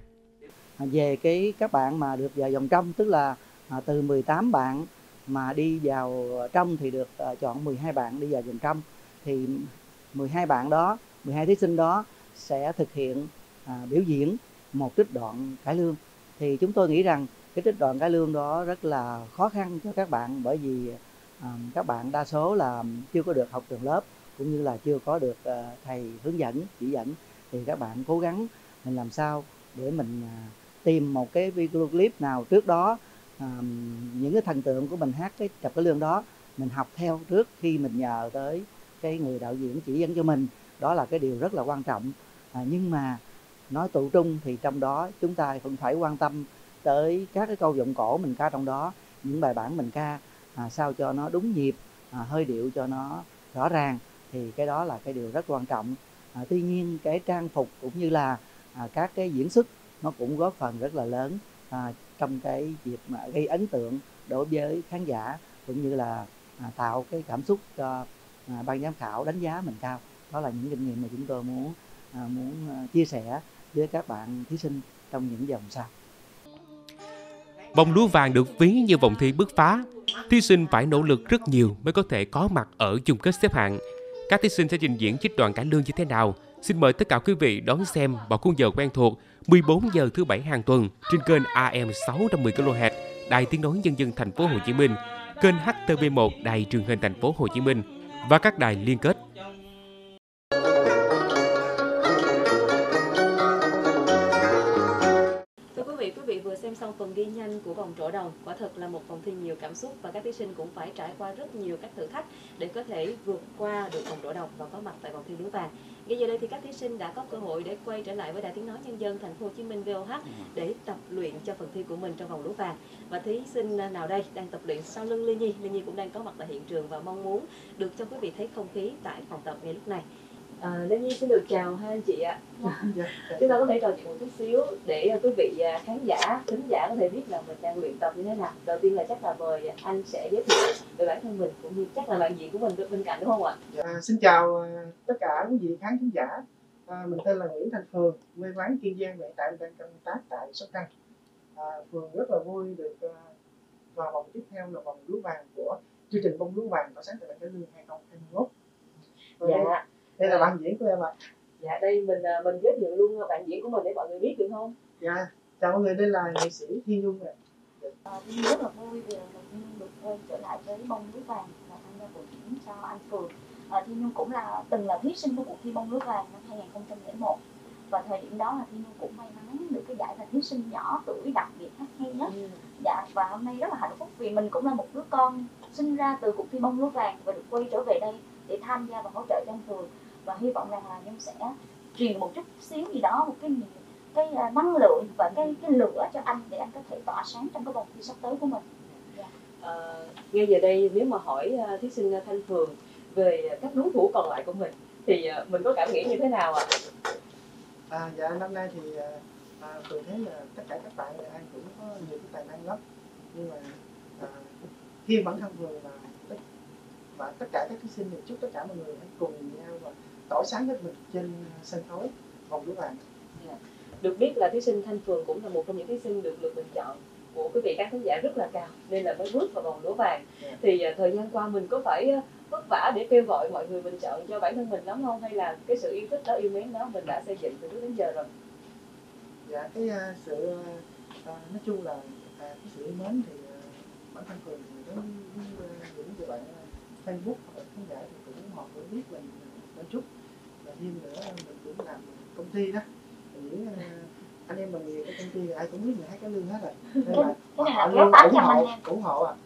Về cái các bạn mà được vào vòng trong, tức là à, từ mười tám bạn mà đi vào trong thì được à, chọn mười hai bạn đi vào vòng trong, thì mười hai bạn đó, mười hai thí sinh đó sẽ thực hiện à, biểu diễn một trích đoạn cải lương. Thì chúng tôi nghĩ rằng cái trích đoạn cải lương đó rất là khó khăn cho các bạn, bởi vì à, các bạn đa số là chưa có được học trường lớp cũng như là chưa có được à, thầy hướng dẫn chỉ dẫn, thì các bạn cố gắng mình làm sao để mình à, tìm một cái video clip nào trước đó à, những cái thần tượng của mình hát cái cặp cải lương đó mình học theo trước khi mình nhờ tới cái người đạo diễn chỉ dẫn cho mình. Đó là cái điều rất là quan trọng. À, nhưng mà nói tụ trung thì trong đó chúng ta cũng phải quan tâm tới các cái câu giọng cổ mình ca trong đó, những bài bản mình ca à, sao cho nó đúng nhịp, à, hơi điệu cho nó rõ ràng, thì cái đó là cái điều rất quan trọng. À, tuy nhiên cái trang phục cũng như là à, các cái diễn xuất nó cũng góp phần rất là lớn à, trong cái việc mà gây ấn tượng đối với khán giả, cũng như là à, tạo cái cảm xúc cho à, ban giám khảo đánh giá mình cao. Đó là những kinh nghiệm mà chúng tôi muốn à, muốn à, chia sẻ với các bạn thí sinh trong những vòng sau. Vòng lúa vàng được ví như vòng thi bứt phá. Thí sinh phải nỗ lực rất nhiều mới có thể có mặt ở chung kết xếp hạng. Các thí sinh sẽ trình diễn trích đoạn cải lương như thế nào? Xin mời tất cả quý vị đón xem vào khung giờ quen thuộc mười bốn giờ thứ bảy hàng tuần trên kênh A M sáu trăm mười ki lô héc Đài Tiếng nói Nhân dân Thành phố Hồ Chí Minh, kênh H T V một Đài Truyền hình Thành phố Hồ Chí Minh và các đài liên kết. Quý vị vừa xem xong phần ghi nhanh của vòng trổ đồng. Quả thật là một vòng thi nhiều cảm xúc và các thí sinh cũng phải trải qua rất nhiều các thử thách để có thể vượt qua được vòng trổ đồng và có mặt tại vòng thi lúa vàng. Ngay giờ đây thì các thí sinh đã có cơ hội để quay trở lại với Đài Tiếng nói Nhân dân Thành phố Hồ Chí Minh vê o hát để tập luyện cho phần thi của mình trong vòng lúa vàng. Và thí sinh nào đây đang tập luyện sau lưng Lê Nhi. Lê Nhi cũng đang có mặt tại hiện trường và mong muốn được cho quý vị thấy không khí tại phòng tập ngay lúc này. À, Lê Nhi xin được chào hai anh chị ạ. Chúng ta có thể trò chuyện một chút xíu để quý vị khán giả, thính giả có thể biết là mình đang luyện tập như thế nào. Đầu tiên là chắc là mời anh sẽ giới thiệu về bản thân mình cũng như chắc là bạn diễn của mình bên cạnh đúng không ạ? À, xin chào tất cả quý vị khán thính giả. À, mình tên là Nguyễn Thành Phường, quê quán Kiên Giang, hiện tại đang công tác tại Sóc Trăng. À, Phường rất là vui được uh, vào vòng tiếp theo là vòng lúa vàng của chương trình bông lúa vàng tỏa sáng tại Nam Cải Lương hai không hai mốt. Dạ. Đây là bạn diễn của em ạ. À. Dạ đây mình mình giới thiệu luôn bạn diễn của mình để mọi người biết được không? Dạ. Chào mọi người, đây là nghệ sĩ Thiên Nhung ạ. À, Thiên rất là vui vì mình được quay trở lại với bông lúa vàng và tham gia buổi diễn cho anh Phường. À, Thiên Nhung cũng là từng là thí sinh của cuộc thi bông lúa vàng năm hai không không một và thời điểm đó là Thiên Nhung cũng may mắn được cái giải là thí sinh nhỏ tuổi đặc biệt hát hay nhất. Ừ. Dạ, và hôm nay rất là hạnh phúc vì mình cũng là một đứa con sinh ra từ cuộc thi bông lúa vàng và được quay trở về đây để tham gia và hỗ trợ cho anh Phường, và hy vọng rằng là Nhung sẽ truyền một chút xíu gì đó, một cái cái năng lượng và cái cái lửa cho anh để anh có thể tỏa sáng trong cái vòng thi sắp tới của mình. Yeah. À, ngay giờ đây nếu mà hỏi thí sinh Thanh Phường về các đối thủ còn lại của mình thì mình có cảm nghĩ như thế nào ạ? À? À, dạ năm nay thì à, Phường thấy là tất cả các bạn ai cũng có nhiều cái tài năng lắm, nhưng mà à, khi bản thân Phường và tất, và tất cả các thí sinh thì chúc tất cả mọi người hãy cùng nhau và tỏa sáng hết mình trên sân khấu vòng lúa vàng. Yeah. Được biết là thí sinh Thanh Phường cũng là một trong những thí sinh được lượt bình chọn của quý vị khán thính giả rất là cao nên là mới bước vào vòng lúa vàng. Yeah. Thì uh, thời gian qua mình có phải uh, vất vả để kêu gọi mọi người bình chọn cho bản thân mình lắm không, hay là cái sự yêu thích đó, yêu mến đó mình đã xây dựng từ trước đến giờ rồi? Dạ cái uh, sự uh, nói chung là uh, cái sự yêu mến thì uh, bản thân Phường thì đến uh, những người bạn uh, Facebook hoặc là khán giả thì cũng họ cũng biết mình một chút, và thêm nữa mình cũng làm công ty đó. Những uh, anh em đồng nghiệp của công ty thì ai cũng biết người hát cải lương hết rồi, nên là họ luôn ủng hộ ủng hộ à.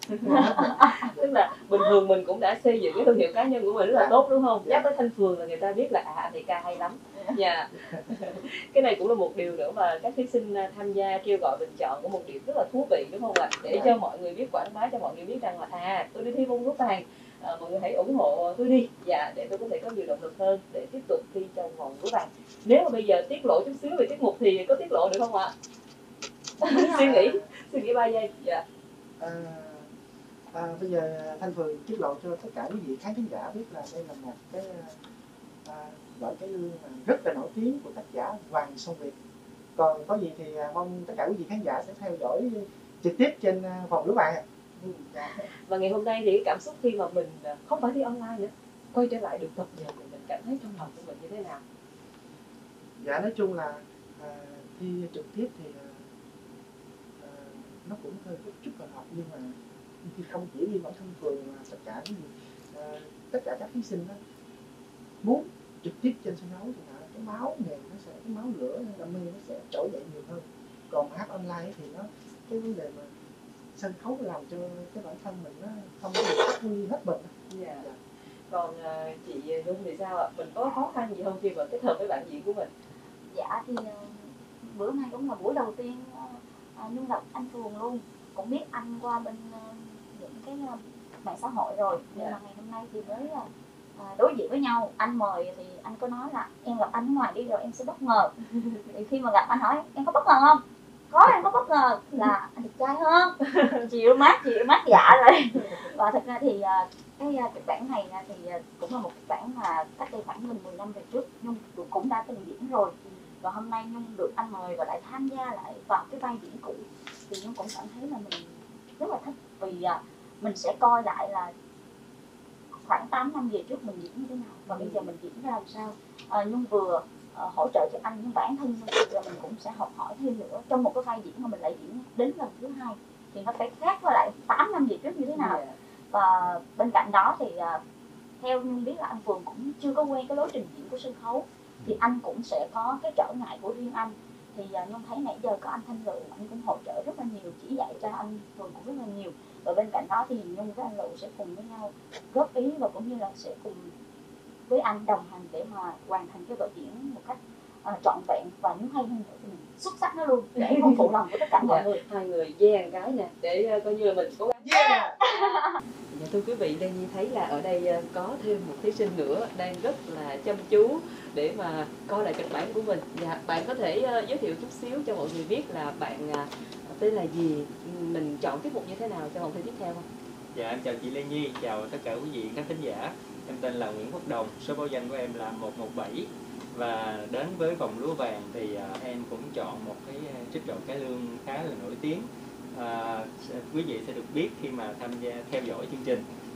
Tức là bình thường mình cũng đã xây dựng cái thương hiệu cá nhân của mình rất là tốt đúng không? Nhắc tới Thanh Phường là người ta biết là à anh này ca hay lắm. Dạ. Cái này cũng là một điều nữa mà các thí sinh tham gia kêu gọi bình chọn của một điểm rất là thú vị đúng không ạ? Để cho mọi người biết, quảng bá cho mọi người biết rằng là à tôi đi thi bông lúa vàng, à, mọi người hãy ủng hộ tôi đi, dạ, để tôi có thể có nhiều động lực hơn để tiếp tục thi trong vòng lúa vàng. Nếu mà bây giờ tiết lộ chút xíu về tiết mục thì có tiết lộ được không ạ? suy nghĩ suy nghĩ ba giây. Dạ. À, à, bây giờ Thanh Phường tiết lộ cho tất cả quý vị khán thính giả biết là đây là một cái à, loại cải lương rất là nổi tiếng của tác giả Hoàng Song Việt. Còn có gì thì mong tất cả quý vị khán giả sẽ theo dõi trực tiếp trên vòng lúa vàng. Ừ, dạ. Và ngày hôm nay thì cái cảm xúc khi mà mình không phải thi online nữa, quay trở lại được tập giờ thì mình cảm thấy trong lòng của mình như thế nào? Dạ nói chung là à, thi trực tiếp thì à, nó cũng hơi chút chút hồi hộp, nhưng mà thì không chỉ riêng bản thân Phường mà tất cả cái gì à, tất cả các thí sinh đó muốn trực tiếp trên sân khấu thì là cái máu nghề nó sẽ, cái máu lửa đam mê nó sẽ trỗi dậy nhiều hơn. Còn hát online thì nó cái vấn đề mà sân khấu làm cho cái bản thân mình nó không có được phát huy hết mình. Dạ. Dạ. Còn uh, chị Nhung thì sao ạ? Mình có khó khăn gì không khi mà kết hợp với bạn diễn của mình? Dạ thì uh, bữa nay cũng là buổi đầu tiên uh, Nhung gặp anh Phường luôn, cũng biết anh qua bên uh, những cái uh, mạng xã hội rồi, nhưng yeah. mà ngày hôm nay thì mới uh, đối diện với nhau. Anh mời thì anh có nói là em gặp anh ở ngoài đi rồi em sẽ bất ngờ. Thì khi mà gặp anh hỏi em có bất ngờ không? Có, em có bất ngờ là anh đẹp trai hơn, chịu mát chịu mát dạ rồi. Và thật ra thì cái kịch bản này thì cũng là một kịch bản mà cách đây khoảng gần mười năm về trước Nhung cũng đã từng diễn rồi, và hôm nay Nhung được anh mời và lại tham gia lại vào cái vai diễn cũ thì Nhung cũng cảm thấy là mình rất là thích, vì mình sẽ coi lại là khoảng tám năm về trước mình diễn như thế nào và bây giờ mình diễn ra làm sao. à, Nhung vừa uh, hỗ trợ cho anh, nhưng bản thân Nhung mình cũng sẽ học hỏi thêm nữa trong một cái vai diễn mà mình lại diễn đến lần thứ hai thì nó phải khác với lại tám năm về trước như thế nào. Và bên cạnh đó thì uh, theo Nhung biết là anh Phường cũng chưa có quen cái lối trình diễn của sân khấu, thì anh cũng sẽ có cái trở ngại của riêng anh. Thì uh, Nhung thấy nãy giờ có anh Thanh Lựu, anh cũng hỗ trợ rất là nhiều, chỉ dạy cho anh Phường cũng rất là nhiều. Và bên cạnh đó thì Nhung với anh Lựu sẽ cùng với nhau góp ý và cũng như là sẽ cùng với anh đồng hành để mà hoàn thành cái vở diễn một cách uh, trọn vẹn và nếu hay hơn nữa thì mình xuất sắc nó luôn để không phụ lòng của tất cả mọi người. Hai người yeah cái nè để uh, coi như là mình cố gắng. Yeah. Dạ, thưa quý vị, đây Nhi thấy là ở đây uh, có thêm một thí sinh nữa đang rất là chăm chú để mà coi lại kịch bản của mình. Dạ, bạn có thể uh, giới thiệu chút xíu cho mọi người biết là bạn uh, tên là gì, mình chọn tiết mục như thế nào cho vòng thi tiếp theo không? Dạ, em chào chị Lê Nhi, chào tất cả quý vị khán thính giả. Em tên là Nguyễn Quốc Đồng, số báo danh của em là một một bảy. Và đến với vòng lúa vàng thì uh, em cũng chọn một cái trích đoạn cải lương khá là nổi tiếng. Uh, quý vị sẽ được biết khi mà tham gia theo dõi chương trình.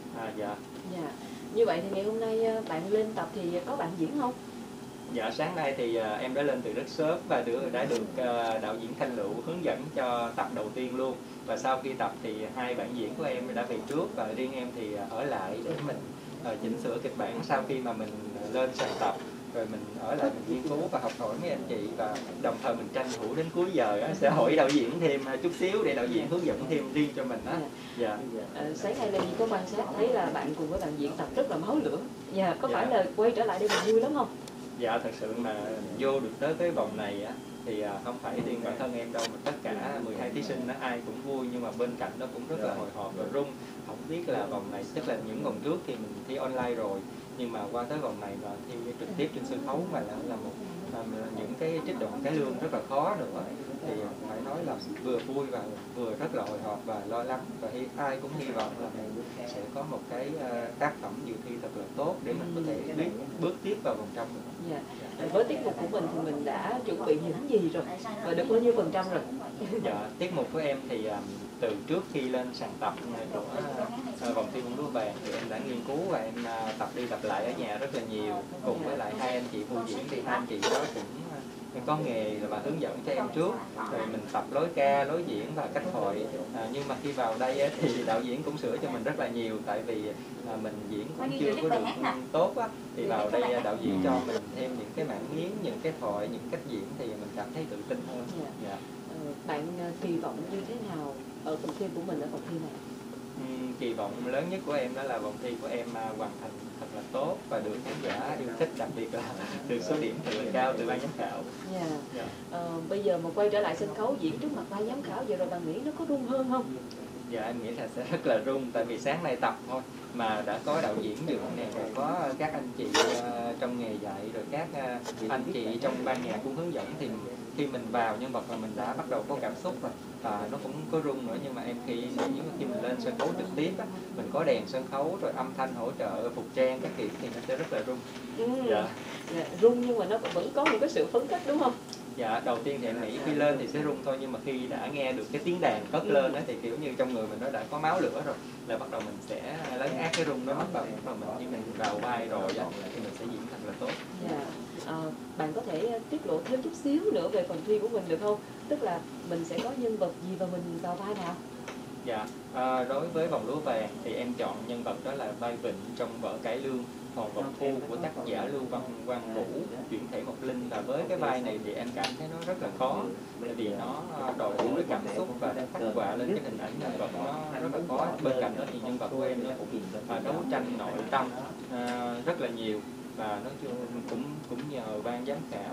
À, dạ. Dạ. Như vậy thì ngày hôm nay bạn lên tập thì có bạn diễn không? Dạ, sáng nay thì uh, em đã lên từ rất sớm và được, đã được uh, đạo diễn Thanh Lựu hướng dẫn cho tập đầu tiên luôn. Và sau khi tập thì hai bạn diễn của em đã về trước và riêng em thì ở lại để mình uh, chỉnh sửa kịch bản sau khi mà mình lên sàn tập. Rồi mình ở lại mình nghiên cứu và học hỏi mấy anh chị, và đồng thời mình tranh thủ đến cuối giờ á, sẽ hỏi đạo diễn thêm chút xíu để đạo diễn hướng dẫn thêm riêng cho mình á. Dạ. À, sáng nay là gì có quan sát thấy là bạn cùng với bạn diễn tập rất là máu lửa. Dạ, có dạ. phải là quay trở lại đây mình vui lắm không? Dạ, thật sự mà vô được tới cái vòng này á thì không phải riêng bản thân em đâu mà tất cả mười hai thí sinh đó, ai cũng vui, nhưng mà bên cạnh nó cũng rất là hồi hộp và rung. Không biết là vòng này, tức là những vòng trước thì mình thi online rồi, nhưng mà qua tới vòng này và thi trực tiếp trên sân khấu mà là, là một là những cái trích đoạn cải lương rất là khó nữa, thì phải nói là vừa vui và vừa rất là hồi hộp và lo lắng, và ai cũng hy vọng là mình sẽ có một cái tác phẩm dự thi thật là tốt để mình có thể biết bước tiếp vào vòng trong nữa. Dạ. Với tiết mục của mình thì mình đã chuẩn bị những gì rồi và được bao nhiêu phần trăm rồi? Dạ, tiết mục của em thì um, từ trước khi lên sàn tập của uh, vòng thi bông lúa vàng thì em đã nghiên cứu và em uh, tập đi tập lại ở nhà rất là nhiều, cùng với lại hai anh chị phụ diễn thì hai anh chị đó cũng uh, có nghề và hướng dẫn cho em trước, rồi mình tập lối ca, lối diễn và cách thoại. À, nhưng mà khi vào đây á, thì đạo diễn cũng sửa cho mình rất là nhiều, tại vì à, mình diễn cũng chưa có được tốt á, thì vào đây đạo diễn cho mình thêm những cái mảng miếng, những cái thoại, những cách diễn thì mình cảm thấy tự tin hơn. Dạ. Dạ. Ờ, bạn kỳ vọng như thế nào ở phần thi của mình ở vòng thi này? Uhm, kỳ vọng lớn nhất của em đó là vòng thi của em uh, hoàn thành thật là tốt và được khán giả yêu thích, đặc biệt là được số điểm thật là cao từ ban giám khảo. Yeah. Yeah. Ờ, bây giờ mà quay trở lại sân khấu diễn trước mặt ban giám khảo, giờ rồi bạn nghĩ nó có rung hơn không? Dạ, em nghĩ là sẽ rất là rung, tại vì sáng nay tập thôi mà đã có đạo diễn được nè, rồi có các anh chị uh, trong nghề dạy, rồi các uh, anh chị trong ban nhạc cũng hướng dẫn, thì khi mình vào nhân vật là mình đã bắt đầu có cảm xúc rồi, và nó cũng có rung nữa. Nhưng mà em khi nếu khi mình lên sân khấu trực tiếp á, mình có đèn sân khấu rồi âm thanh hỗ trợ, phục trang các kiểu thì nó sẽ rất là rung. Ừ. Dạ. Dạ, rung nhưng mà nó vẫn có một cái sự phấn khích đúng không? Dạ, đầu tiên thì em nghĩ khi lên thì sẽ rung thôi, nhưng mà khi đã nghe được cái tiếng đàn cất lên đó thì kiểu như trong người mình nó đã có máu lửa rồi, là bắt đầu mình sẽ lấn át cái rung đó mất, và bắt đầu mình như mình vào vai rồi đó, thì mình sẽ diễn thật là tốt. Dạ. À, bạn có thể tiết lộ thêm chút xíu nữa về phần thi của mình được không? Tức là mình sẽ có nhân vật gì và mình vào vai nào? Dạ, à, đối với vòng lúa vàng thì em chọn nhân vật đó là vai Vịnh trong vở cải lương Hòn Vọng Thu của tác giả Lưu Văn Quang Vũ, chuyển thể Ngọc Linh. Và với cái vai này thì em cảm thấy nó rất là khó, bởi vì nó đòi hỏi cái cảm xúc và khắc họa lên cái hình ảnh nhân vật nó rất là khó. Bên cạnh đó thì nhân vật của em nó cũng à, đấu tranh nội tâm à, rất là nhiều, và nói chung cũng cũng nhờ ban giám khảo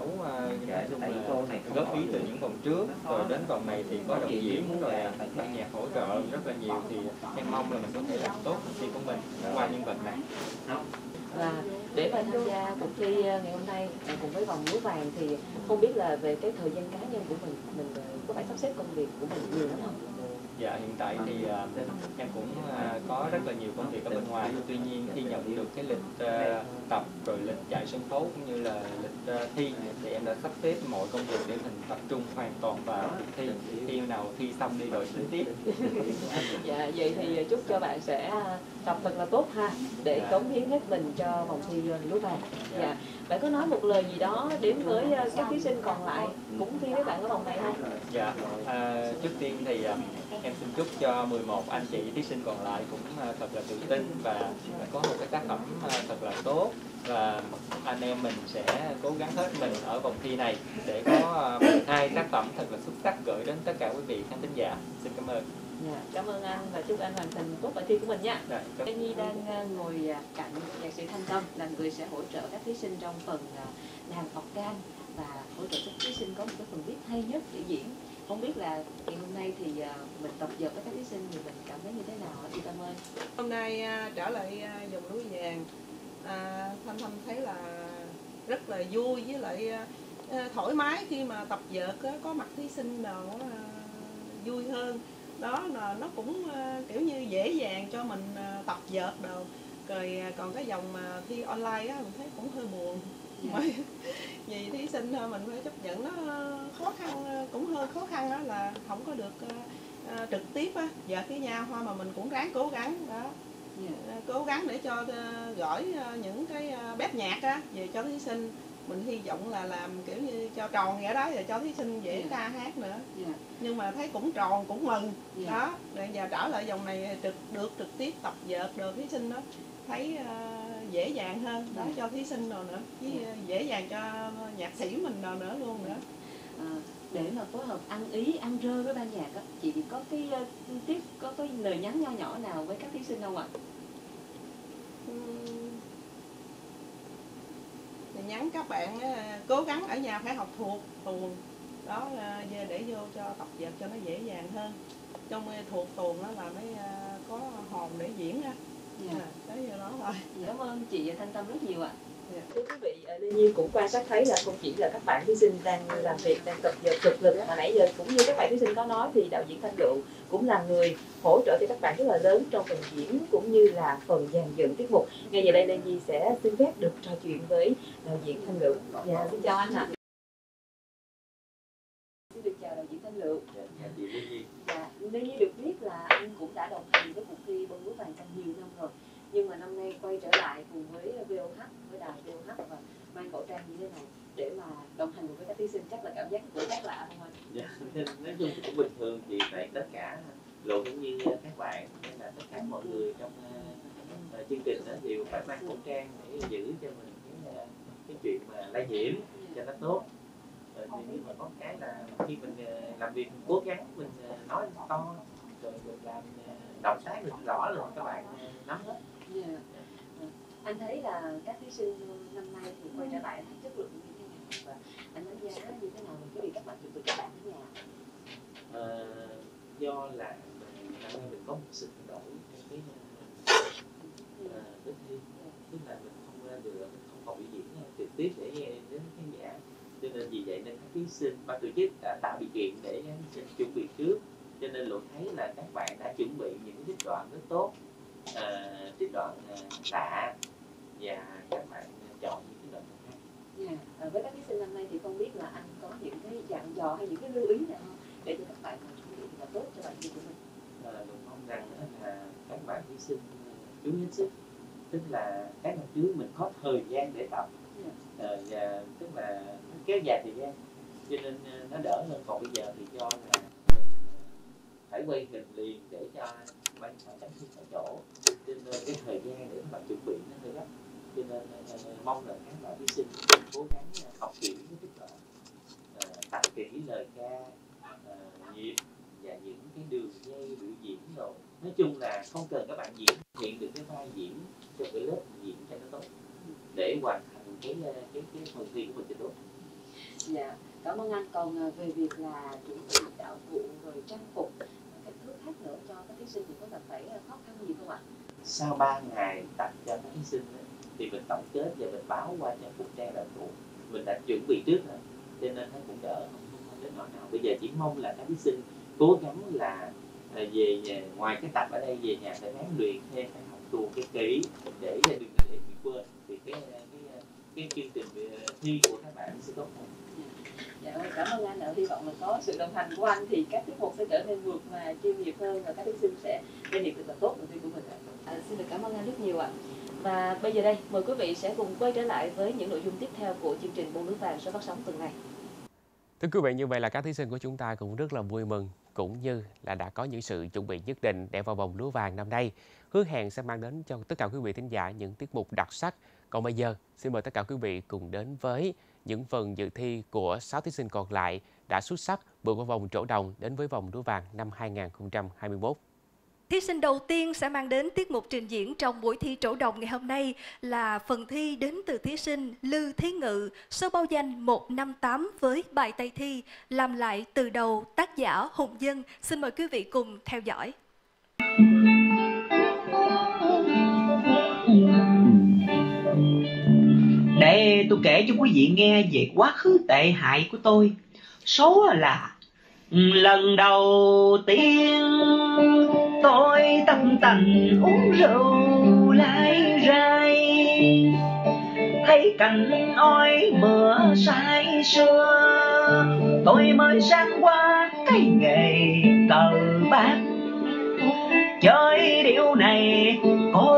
uh, góp ý từ những vòng trước, rồi đến vòng này thì có đạo diễn rồi ban nhạc hỗ trợ rất là nhiều, thì em mong là mình có thể làm tốt cuộc thi của mình qua nhân vật này. Và để mà tham gia cuộc thi ngày hôm nay cùng với vòng lúa vàng thì không biết là về cái thời gian cá nhân của mình, mình có phải sắp xếp công việc của mình nhiều lắm không? Dạ, hiện tại thì uh, em cũng uh, có rất là nhiều công việc ở bên ngoài. Tuy nhiên khi nhận được cái lịch uh, tập rồi lịch chạy sân khấu cũng như là lịch uh, thi thì em đã sắp xếp mọi công việc để mình tập trung hoàn toàn vào cuộc thi. Khi nào thi xong đi rồi tính tiếp. Dạ, vậy thì chúc cho bạn sẽ tập thật là tốt ha, để dạ. cống hiến hết mình cho vòng thi lúa vàng. Dạ. Dạ. Bạn có nói một lời gì đó đến với các thí sinh còn lại cũng thi với bạn ở vòng này không? Dạ, à, trước tiên thì uh, em xin chúc cho mười một anh chị thí sinh còn lại cũng uh, thật là tự tin và có một cái tác phẩm uh, thật là tốt, và anh em mình sẽ cố gắng hết mình ở vòng thi này để có uh, hai tác phẩm thật là xuất sắc gửi đến tất cả quý vị khán thính giả. Xin cảm ơn. Dạ, cảm ơn anh và chúc anh hoàn thành tốt bài thi của mình nha. Dạ, Em Nhi đang ngồi cạnh nhạc sĩ Thanh Tâm là người sẽ hỗ trợ các thí sinh trong phần đàn organ và hỗ trợ các thí sinh có một cái phần viết hay nhất để diễn. Không biết là ngày hôm nay thì mình tập dượt với các thí sinh thì mình cảm thấy như thế nào chị Tâm ơi? Hôm nay trở lại vòng lúa vàng, à, Thanh Thanh thấy là rất là vui với lại thoải mái khi mà tập vợt có mặt thí sinh nào vui hơn. Đó là nó cũng uh, kiểu như dễ dàng cho mình uh, tập vợt đồ. Rồi uh, còn cái dòng mà thi online á mình thấy cũng hơi buồn. Yeah. Vì thí sinh uh, mình phải chấp nhận nó uh, khó khăn, uh, cũng hơi khó khăn đó là không có được uh, uh, trực tiếp á vợt với nhau thôi, mà mình cũng ráng cố gắng đó. Yeah. Cố gắng để cho gửi những cái bếp nhạc á về cho thí sinh. Mình hy vọng là làm kiểu như cho tròn vậy đó, rồi cho thí sinh dễ yeah. ca hát nữa. Yeah. Nhưng mà thấy cũng tròn, cũng mừng. Yeah. Đó, rồi giờ trở lại vòng này trực được trực tiếp tập vợt được thí sinh đó, thấy uh, dễ dàng hơn đó, yeah. cho thí sinh rồi nữa, với yeah. dễ dàng cho nhạc sĩ mình rồi nữa luôn nữa. À, để mà phối hợp ăn ý, ăn rơ với ban nhạc á, chị có cái uh, tiếp có cái lời nhắn nho nhỏ nào với các thí sinh không ạ? Nhắn các bạn cố gắng ở nhà phải học thuộc tuồng đó, để vô cho tập dượt cho nó dễ dàng hơn. Trong thuộc tuồng đó là mới có hồn để diễn á. Dạ. À, tới giờ đó thôi. Cảm ơn chị Thanh Tâm rất nhiều ạ. Dạ. Thưa quý vị, Lê Nhi cũng quan sát thấy là không chỉ là các bạn thí sinh đang làm việc, đang tập dượt cực lực, mà nãy giờ cũng như các bạn thí sinh có nói thì đạo diễn Thanh Lượng cũng là người hỗ trợ cho các bạn rất là lớn trong phần diễn cũng như là phần dàn dựng tiết mục. Ngay giờ đây Lê Nhi sẽ xin phép được trò chuyện với đạo diễn Thanh Lượng. Dạ, xin chào anh ạ. Xin được chào đạo diễn Thanh Lượng. Dạ, chị Lê Nhi. Dạ, Lê Nhi được biết là anh cũng đã đồng hành với cuộc thi Bông Lúa Vàng trong nhiều năm rồi, nhưng mà năm nay quay trở lại cùng với vê o hát, với đài vê o hát và mang khẩu trang như thế này để mà đồng hành với các thí sinh, chắc là cảm giác của khác lạ không anh? Dạ, nói chung cũng bình thường, thì tại tất cả lộ cũng như các bạn nên là tất cả mọi người trong uh, chương trình đó đều phải mang khẩu trang để giữ cho mình cái, uh, cái chuyện mà lây nhiễm cho nó tốt. Rồi nhưng mà có cái là khi mình uh, làm việc mình cố gắng mình uh, nói to rồi mình làm uh, động tác mình rõ rồi các bạn uh, nắm hết. Yeah. Anh thấy là các thí sinh năm nay thì quay trở lại chất lượng như thế nào và anh đánh giá như thế nào về cái việc các bạn chụp từ các bạn ở nhà? À, do là năm nay mình có một sự thay đổi trong cái cái thi, tức là mình không ra được, mình không còn biểu diễn trực tiếp để đến khán giả, cho nên vì vậy nên các thí sinh ban tổ chức đã tạo điều kiện để chuẩn bị trước, cho nên Lộ thấy là các bạn đã chuẩn bị những trích đoạn rất tốt, à, trích đoạn lạ và các bạn chọn những cái đoạn khác. Yeah. À, với các thí sinh năm nay thì không biết là anh có những cái dặn dò hay những cái lưu ý nào không để cho các bạn chuẩn bị là tốt cho bài thi của mình? À, Lộ mong rằng là các bạn thí sinh chú ý hết sức, tức là các năm trước mình có thời gian để tập, yeah. à, và tức là kéo dài thời gian cho nên nó đỡ hơn, còn bây giờ thì do là mình phải quay hình liền để cho ban phải chấm thi tại chỗ, cho nên cái thời gian để mà chuẩn bị nó hơi gấp, cho nên uh, mong là các bạn thí sinh cố gắng học kỹ cái tiết đoạn, uh, tập kỹ lời ca, uh, nhịp và những cái đường dây biểu diễn rồi, nói chung là không cần các bạn diễn hiện được cái vai diễn cho cái lớp diễn cho nó tốt để hoàn thành cái cái cái phần thi của mình cho tốt. Dạ, cảm ơn anh. Còn về việc là chuẩn bị đạo cụ rồi trang phục các thứ khác nữa cho các thí sinh thì có gặp phải khó khăn gì không ạ? Sau ba ngày tập cho các thí sinh thì mình tổng kết và mình báo qua cho phục trang đạo cụ, mình đã chuẩn bị trước rồi, cho nên nó cũng đỡ, không không đến nỗi nào. Bây giờ chỉ mong là các thí sinh cố gắng là về nhà, ngoài cái tập ở đây về nhà phải ráng luyện thêm, phải học tuồng cái kỹ để đừng để bị quên, thì cái cái cái chương trình thi của các bạn sẽ tốt hơn. Dạ, cảm ơn anh. Đã hy vọng là có sự đồng hành của anh thì các tiết mục sẽ trở nên vượt mà chuyên nghiệp hơn và các thí sinh sẽ thể hiện được là tốt đầu tiên của mình. À, xin được cảm ơn anh rất nhiều ạ. Và bây giờ đây mời quý vị sẽ cùng quay trở lại với những nội dung tiếp theo của chương trình Bông Lúa Vàng sẽ phát sóng tuần này. Thưa quý vị, như vậy là các thí sinh của chúng ta cũng rất là vui mừng, cũng như là đã có những sự chuẩn bị nhất định để vào vòng lúa vàng năm nay. Hứa hẹn sẽ mang đến cho tất cả quý vị thính giả những tiết mục đặc sắc. Còn bây giờ, xin mời tất cả quý vị cùng đến với những phần dự thi của sáu thí sinh còn lại đã xuất sắc vượt qua vòng trổ đồng đến với vòng lúa vàng năm hai nghìn không trăm hai mươi mốt. Thí sinh đầu tiên sẽ mang đến tiết mục trình diễn trong buổi thi trổ đồng ngày hôm nay là phần thi đến từ thí sinh Lư Thí Ngự, số báo danh một năm tám với bài tây thi Làm lại từ đầu, tác giả Hùng Dân. Xin mời quý vị cùng theo dõi. Để tôi kể cho quý vị nghe về quá khứ tệ hại của tôi. Số là lần đầu tiên tôi tâm tình uống rượu lai rai, thấy cảnh oi bữa say xưa, tôi mới sang qua cái nghề cờ bạc. Chơi điệu này có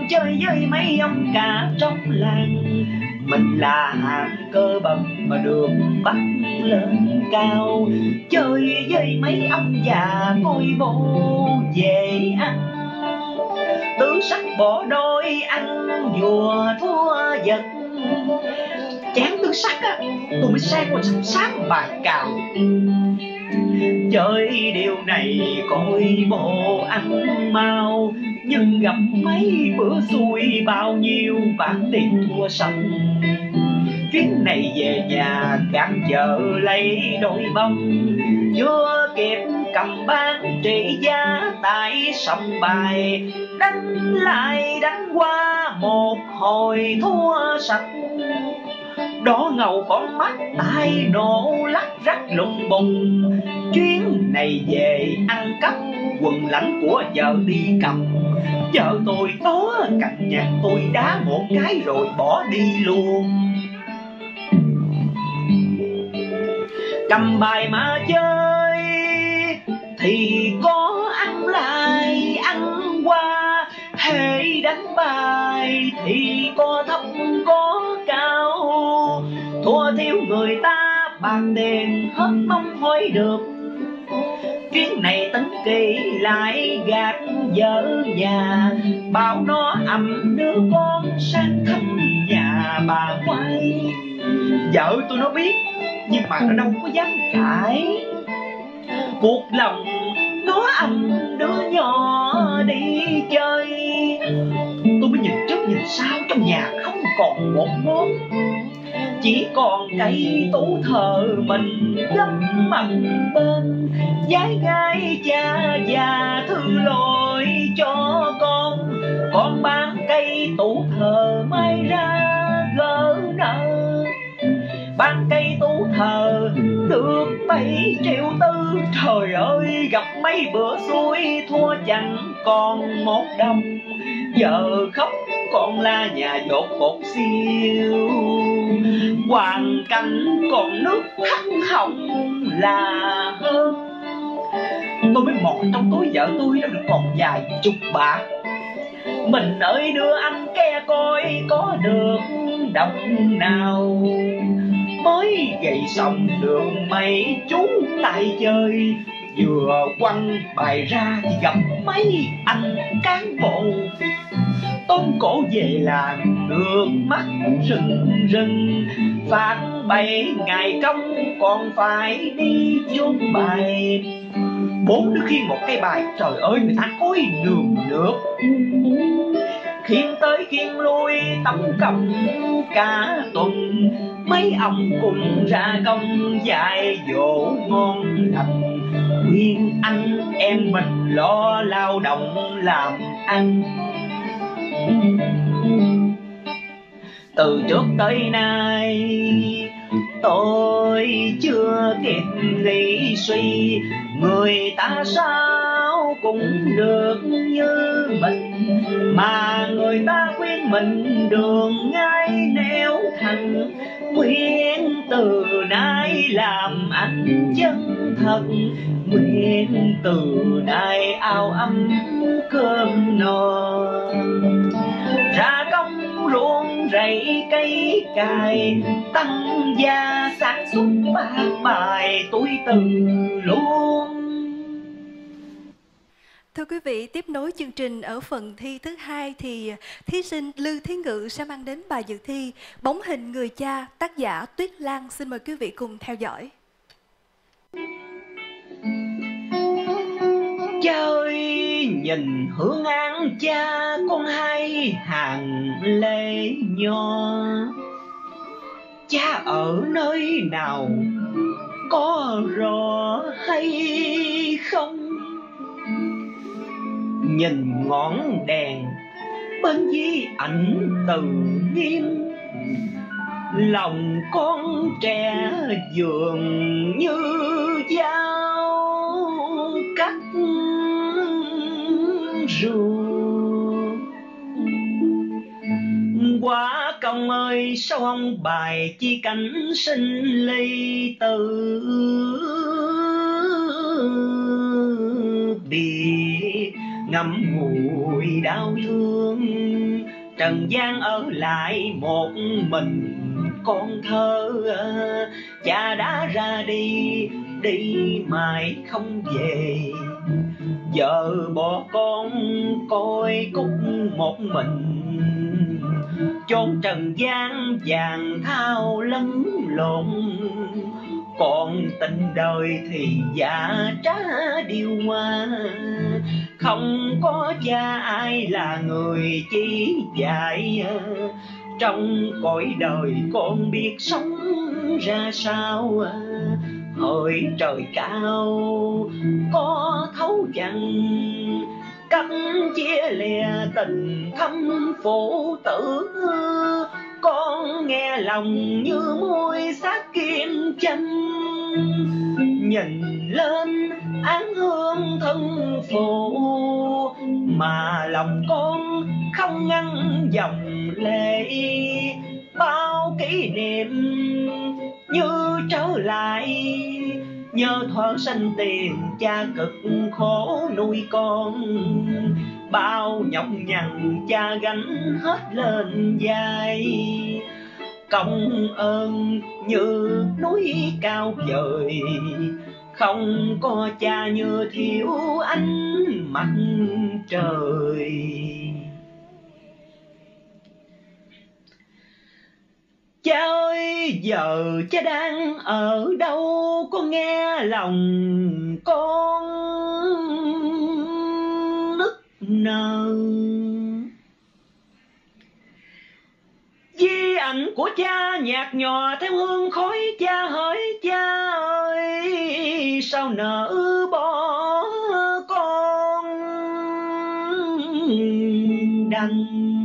chơi với mấy ông cả trong làng. Mình là hạng cơ bậc mà được bắt lên cao, chơi với mấy ông già coi bộ về ăn. Tứ sắc bỏ đôi ăn vừa thua vật, chán tứ sắc á, tôi mới sang qua sắp sáng bài cào. Chơi điều này coi bộ ăn mau, nhưng gặp mấy bữa xui bao nhiêu ván tiền thua sạch. Chuyến này về nhà cản chợ lấy đôi bông, chưa kịp cầm bán trị giá tại sòng bài. Đánh lại đánh qua một hồi thua sạch, đỏ ngầu con mắt tai nổ lắc rắc lùng bùng. Chuyến này về ăn cắp quần lãnh của vợ đi cầm, vợ tôi tó cạnh nhà tôi đá một cái rồi bỏ đi luôn. Cầm bài mà chơi thì có ăn lại ăn qua, hễ đánh bài thì có thấp có cao. Thua thiếu người ta bàn tiền hết mong hỏi được, chuyến này tính kỹ lại gạt vợ già, bảo nó ẵm đứa con sang thăm nhà bà ngoại. Vợ tôi nó biết nhưng mà nó đâu có dám cãi, buộc lòng nó ẵm đứa nhỏ đi chơi. Tôi mới nhìn trước nhìn sau, trong nhà không còn một món, chỉ còn cây tủ thờ mình gấp mặt bên. Giái gái cha già thư lỗi cho con, con bán cây tủ thờ may ra gỡ nợ. Bán cây tủ thờ được bảy triệu tư, trời ơi gặp mấy bữa xui thua chẳng còn một đồng. Vợ khóc con la nhà dột cột siêu, hoàn cảnh còn nước thắt họng là hơn. Tôi mới mò trong túi vợ tôi nó được còn vài chục bạc. Mình ơi đưa anh ke coi có được đồng nào, mới gầy xong được mấy chú tại chơi. Vừa quăng bài ra thì gặp mấy anh cán bộ, tôm cổ về làng nước mắt rừng rừng. Phạt bảy ngày công còn phải đi chôn bài, bốn đứa khiêng một cây bài, trời ơi người ta cối nườm nước. Khiêng tới khiêng lui tấm cầm cả tuần, mấy ông cùng ra công dạy dỗ ngon lành. Khuyên anh em mình lo lao động làm ăn. Từ trước tới nay tôi chưa kịp nghĩ suy, người ta sao cũng được như mình, mà người ta khuyên mình đường ngay nẻo thẳng. Nguyện từ nay làm anh chân thật, nguyện từ nay ao ấm cơm no. Ra công ruộng rẫy cây cài, tăng gia sản xuất bạc bài tuổi từ luôn. Thưa quý vị, tiếp nối chương trình ở phần thi thứ hai thì thí sinh Lư Thí Ngự sẽ mang đến bài dự thi Bóng hình người cha, tác giả Tuyết Lan. Xin mời quý vị cùng theo dõi. Cha ơi nhìn hương án cha con hai hàng lê nho, cha ở nơi nào có rõ hay không? Nhìn ngọn đèn bên di ảnh từ nghiêm, lòng con trẻ dường như dao cắt ruột. Quá công ơi sao ông bài chi cảnh sinh ly tử, biệt ngậm ngùi đau thương. trần gian ở lại một mình con thơ. Cha đã ra đi, đi mãi không về, vợ bỏ con coi cúc một mình. Chốn trần gian vàng thao lẫn lộn, còn tình đời thì giả trá điều hoa. Không có cha ai là người chỉ dạy, trong cõi đời con biết sống ra sao. Hỡi trời cao có thấu chẳng, cách chia lìa tình thâm phụ tử. Con nghe lòng như môi sát kim châm, nhìn lên án hương thân phụ, mà lòng con không ngăn dòng lệ. Bao kỷ niệm như trở lại, nhớ thoáng sanh tiền cha cực khổ nuôi con. Bao nhọc nhằn cha gánh hết lên vai, công ơn như núi cao vời. Không có cha như thiếu ánh mặt trời. Cha ơi giờ cha đang ở đâu, con nghe lòng con nức nở. Di ảnh của cha nhạt nhòa theo hương khói, cha hỡi cha ơi sao nỡ bỏ con đành.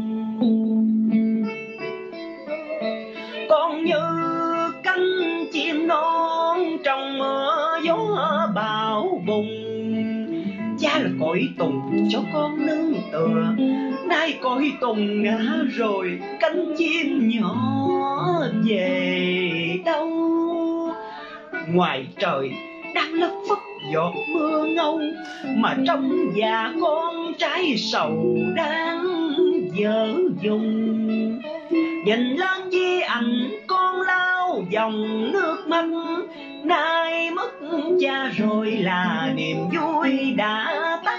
Con như cánh chim non trong mưa gió bão bùng, cha là cõi tùng cho con nương tựa. Nay cõi tùng ngã rồi, cánh chim nhỏ về đâu? Ngoài trời đang lất phất giọt mưa ngâu, mà trong dạ con trái sầu đang dở dùng. Nhìn lên di ảnh con lao dòng nước mắt, nay mất cha rồi là niềm vui đã tắt.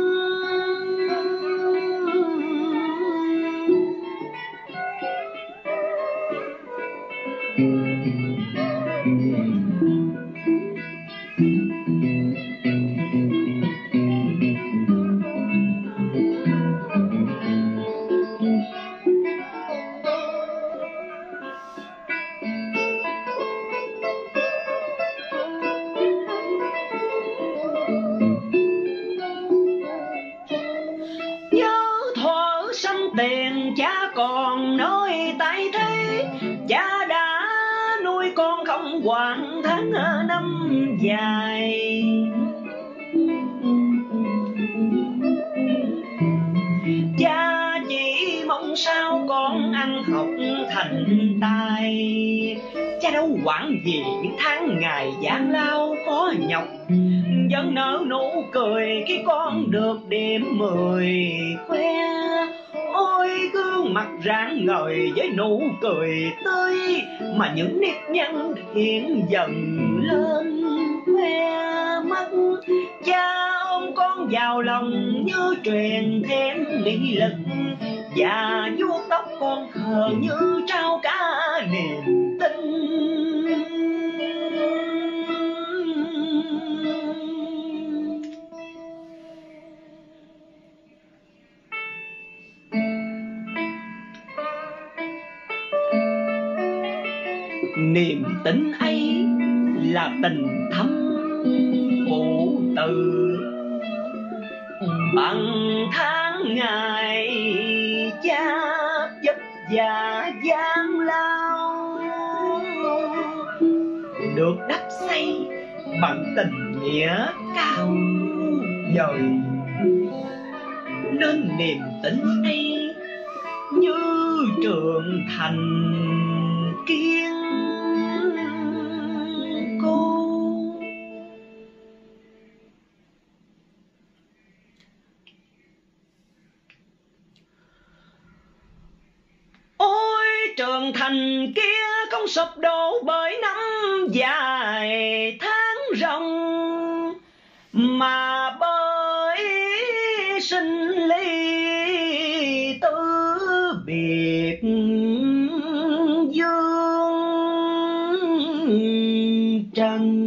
Tiền cha còn nói tại thế, cha đã nuôi con không quản tháng năm dài. Cha chỉ mong sao con ăn học thành tài, cha đâu quản gì những tháng ngày gian lao khó nhọc. Vẫn nở nụ cười khi con được điểm mười khoe. Ôi gương mặt rạng ngời với nụ cười tươi, mà những nếp nhăn hiện dần lên khoe mắt. Cha ôm con vào lòng như truyền thêm nghị lực, và vuốt tóc con khờ như trao cả niềm tin. Niềm tin ấy là tình thâm phụ tử, bằng tháng ngày cha vất vả gian lao, được đắp xây bằng tình nghĩa cao vời. Nên niềm tin ấy như trường thành kiên cố. tình kia không sụp đổ bởi năm dài tháng rong, mà bởi sinh ly tứ biệt dương trần.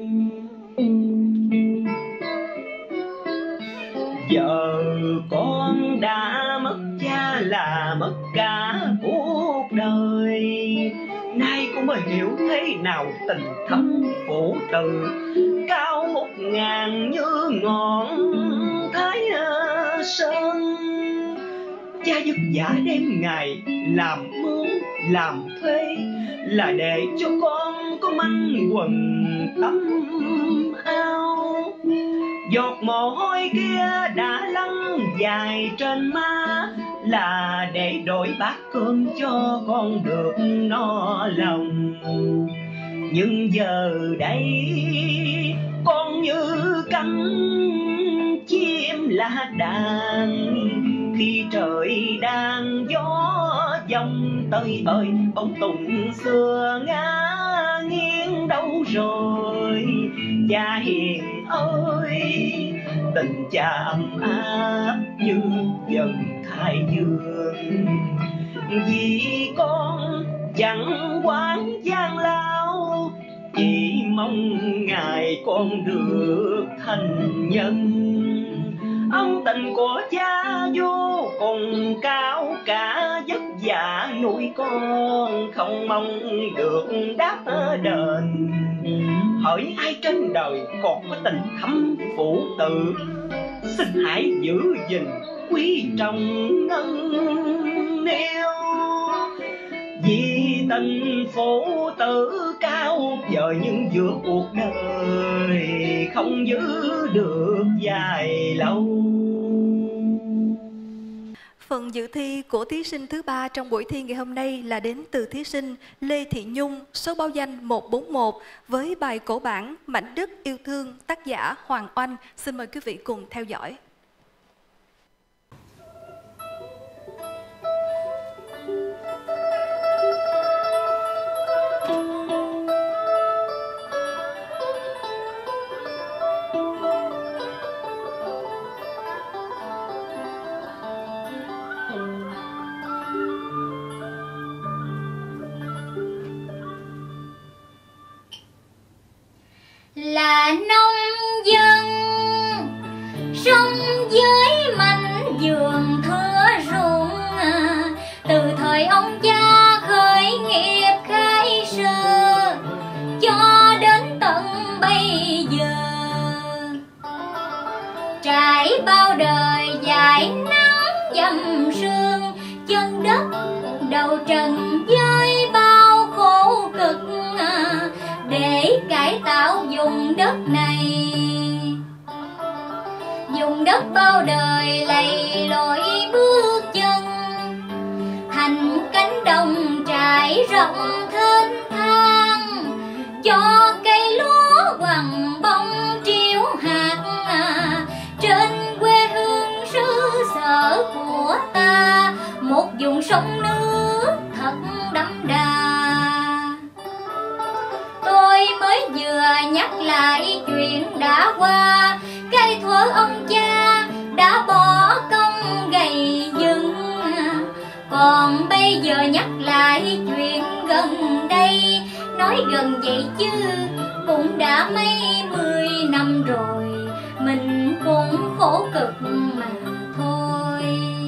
Giờ con đã mất cha là mất cả cuộc đời, nay con mới hiểu thế nào tình thâm phụ từ, cao một ngàn như ngọn Thái Sơn. Cha vất vả đêm ngày làm mướn làm thuê, là để cho con có manh quần tắm ao. Giọt mồ hôi kia đã lăn dài trên má, là để đổi bát cơm cho con được no lòng. Nhưng giờ đây con như cánh chim lá đàn, khi trời đang gió dòng tơi bời, bóng tùng xưa ngã nghiêng đâu rồi. Cha hiền ơi, tình cha ấm áp như dần thái dương, vì con chẳng quán gian lao, chỉ mong ngày con được thành nhân. Ân tình của cha vô cùng cao cả, vất vả nuôi con không mong được đáp đền. Hỡi ai trên đời còn có tình thâm phụ tử, xin hãy giữ gìn quý trọng ngân nêu. Vì tình phụ tử cao vời nhưng giữa cuộc đời không giữ được dài lâu. Phần dự thi của thí sinh thứ ba trong buổi thi ngày hôm nay là đến từ thí sinh Lê Thị Nhung, số báo danh một bốn một, với bài cổ bản Mảnh đất yêu thương, tác giả Hoàng Oanh. Xin mời quý vị cùng theo dõi. Là nông dân sống dưới mảnh vườn thưa ruộng, từ thời ông cha khởi nghiệp khai sơ cho đến tận bây giờ. Trải bao đời dài nắng dầm sương, chân đất đầu trần với bao khổ cực, để cải tạo vùng đất này. Vùng đất bao đời lầy lội bước chân, thành cánh đồng trải rộng thênh thang, cho cây lúa quằn bông triêu hạt trên quê hương xứ sở của ta, một vùng sông nước thật đậm đà. Tôi mới vừa nhắc lại chuyện đã qua, cái thuở ông cha đã bỏ công gầy dựng, còn bây giờ nhắc lại chuyện gần đây. Nói gần vậy chứ cũng đã mấy mươi năm rồi, mình cũng khổ cực mà thôi.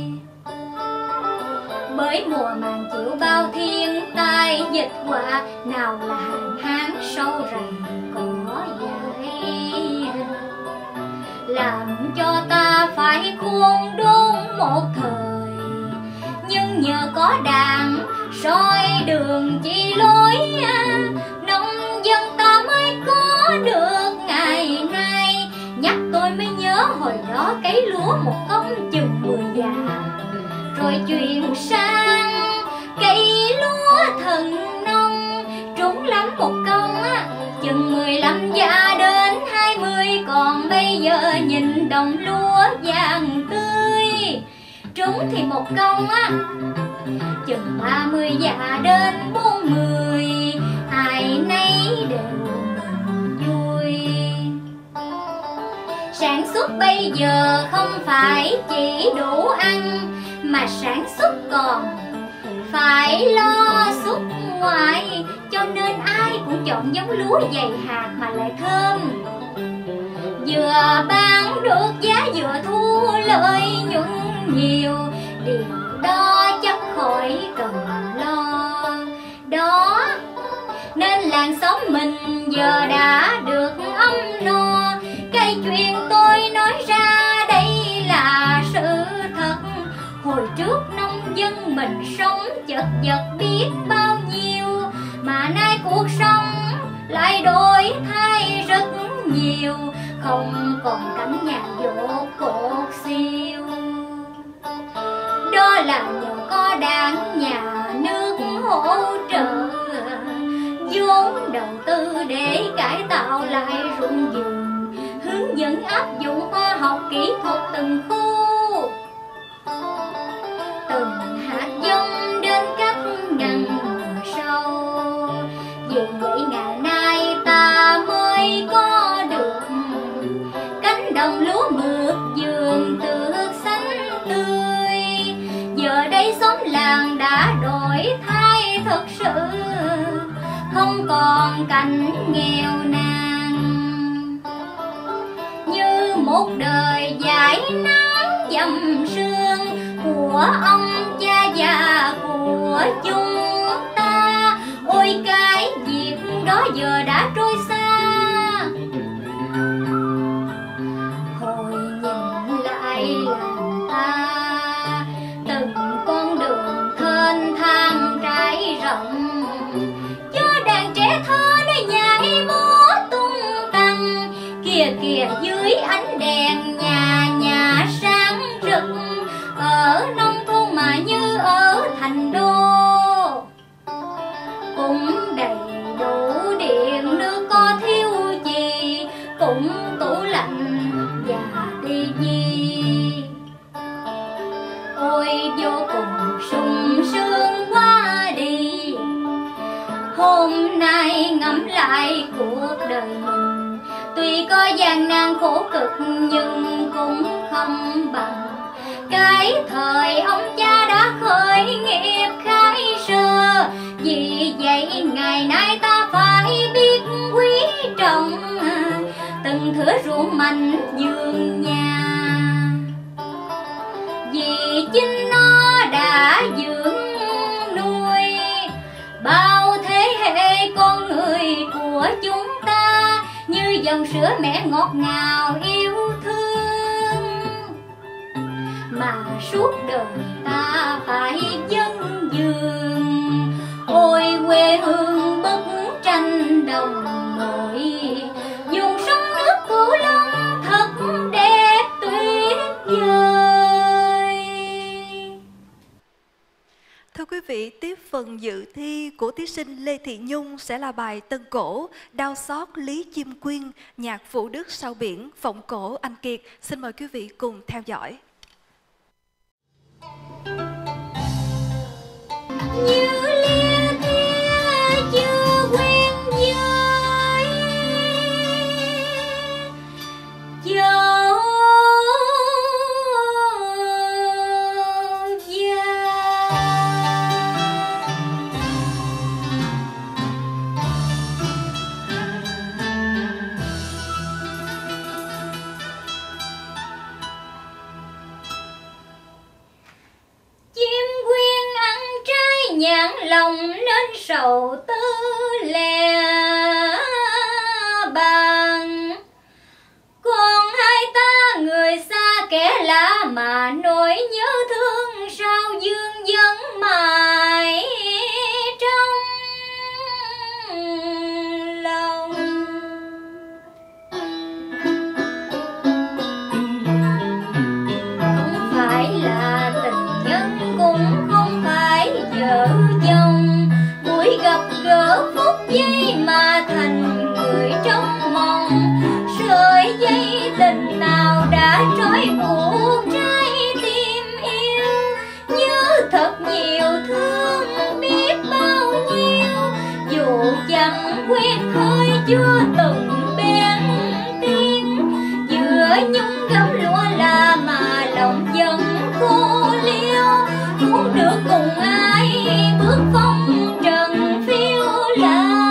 Bởi mùa màng chịu bao thiên tai dịch họa, nào là hạn hán sâu rầy cỏ dại, làm cho ta phải khuôn đốn một thời. Nhưng nhờ có đàn soi đường chỉ lối, nông dân ta mới có được ngày nay. Nhắc tôi mới nhớ hồi đó cấy lúa một công chừng mười già, rồi chuyển sang cây lúa thần nông, trúng lắm một công á chừng mười lăm giá đến hai mươi. Còn bây giờ nhìn đồng lúa vàng tươi, trúng thì một công á chừng ba mươi và đến bốn mươi, ai nấy đều mừng vui. Sản xuất bây giờ không phải chỉ đủ ăn, mà sản xuất còn phải lo xuất ngoại, cho nên ai cũng chọn giống lúa dày hạt mà lại thơm. Vừa bán được giá vừa thu lợi nhuận nhiều, điều đó chắc khỏi cần lo. Đó nên làng xóm mình giờ đã được ấm no. Cái chuyện tôi nói ra đây là sự thật. Hồi trước nông dân mình sống chật vật biết bao nhiêu, mà nay cuộc sống lại đổi thay rất nhiều, không còn cảnh nhà dột cột siêu. Đó là nhờ có đảng nhà nước hỗ trợ vốn đầu tư để cải tạo lại ruộng vườn, hướng dẫn áp dụng khoa học kỹ thuật từng khu, từng hạt giống đến các ngăn sâu. Vì vậy ngày nay ta mới có được cánh đồng lúa mượt vườn tược xanh tươi. Giờ đây xóm làng đã đổi thay thật sự, không còn cảnh nghèo nàn. Như một đời dải nắng dầm sương của ông cha già của chúng ta, ôi cái việc đó giờ đã trôi xa. Hồi nhìn lại làng ta, từng con đường thênh thang trải rộng, cho đàn trẻ thơ nơi nhảy múa tung tăng. Kìa kìa dưới ánh đèn nhà nhà sáng rực, ở nông thôn mà như ở thành đô, cũng đầy đủ điện nước có thiếu gì, cũng tủ lạnh và tivi. Ôi vô cùng sung sướng quá đi. Hôm nay ngẫm lại cuộc đời mình, tuy có gian nan khổ cực nhưng cũng không bằng cái thời ông cha đã khởi nghiệp khai sơ. Vì vậy ngày nay ta phải biết quý trọng từng thửa ruộng mạnh vườn nhà, vì chính nó đã dưỡng nuôi bao thế hệ con người của chúng ta, như dòng sữa mẹ ngọt ngào yêu thương, mà suốt đời ta phải dâng dường. Ôi quê hương bức tranh đồng nội, vùng sông nước Cửu Long thật đẹp tuyệt vời. Thưa quý vị, tiếp phần dự thi của thí sinh Lê Thị Nhung sẽ là bài Tân Cổ, Đau xót Lý Chim Quyên, nhạc Phụ Đức Sau Biển, Vọng cổ Anh Kiệt. Xin mời quý vị cùng theo dõi. Như lia tia chưa quen với dấu nhãn lòng nên sầu tư lẻ bàn. Còn hai ta người xa kẻ lạ mà nỗi nhớ thương sao dương vấn mãi trong lòng. Không phải là tình nhân cũng không phải vợ chồng, buổi gặp gỡ phút giây mà thành người trong mộng. Sợi dây tình nào đã trói buộc trái tim yêu, nhớ thật nhiều thương quen hơi chưa từng bén tiếng, giữa nhung gấm lúa là mà lòng vẫn cô liêu, muốn được cùng ai bước phong trần phiêu lãng.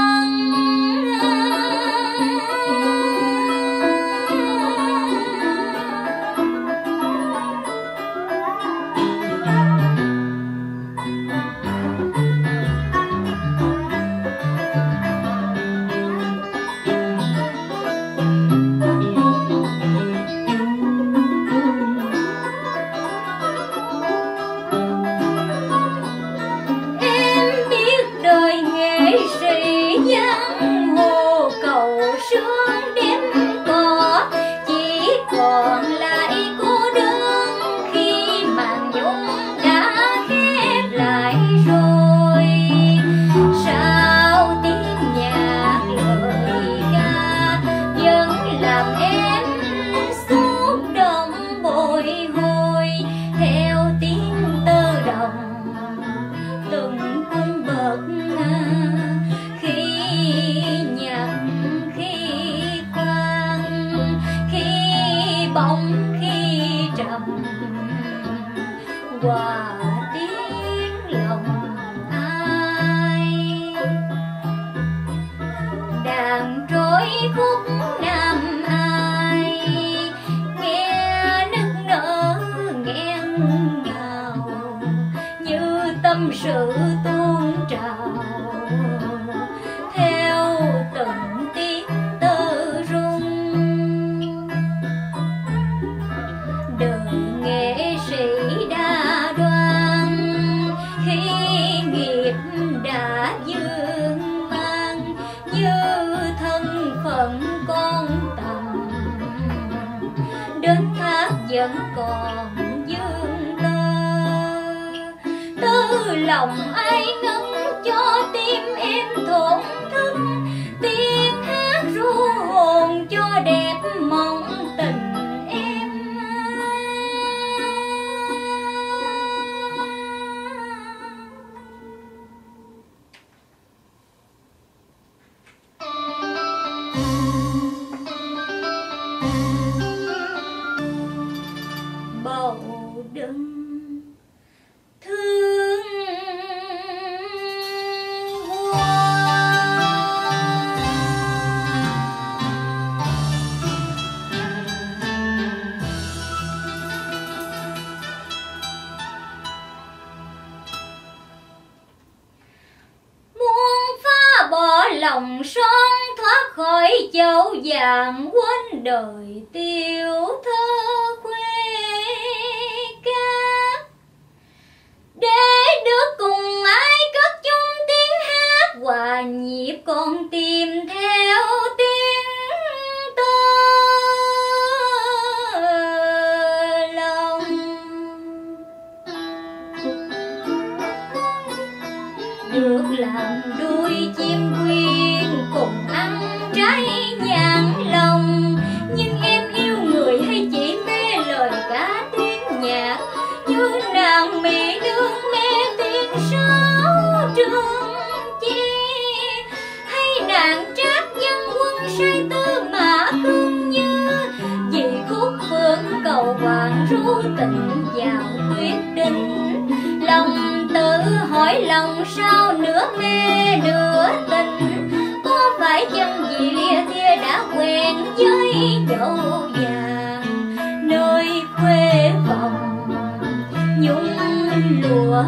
Hòa tiếng lòng ai, đàn trối khúc nam ai, nghe nức nở nghẹn ngào như tâm sự tuôn trào, theo từng tiếng tơ rung. Đời nghệ sĩ đa đoan, khi nghiệp đã dương mang, như thân phận con tầm, đến thác vẫn còn dương tơ. Tư lòng ai ngân cho tim em thổn thức, tiếng hát ru hồn cho đẹp mộng tình. Bầu đừng thương muốn phá bỏ lòng son, thoát khỏi châu vàng quên đời tiêu thơ quê ca, để được cùng ai cất chung tiếng hát hòa nhịp con tim theo tiếng tơ lòng. Được làm đuôi chim quyên cùng ăn trái nhãn lòng, nhưng em yêu người hay chỉ mê lời ca tiếng nhạc, như nàng mỹ nương mê tiếng sáo trường chi, hay nàng trác nhân quân say tư mà không như, vì khúc phương cầu hoàng ru tình vào quyết định. Lòng tự hỏi lòng sao nửa mê nửa tình, có phải chân vì lìa thia đã quen với dẫu vàng, nơi khuê phòng nhung lụa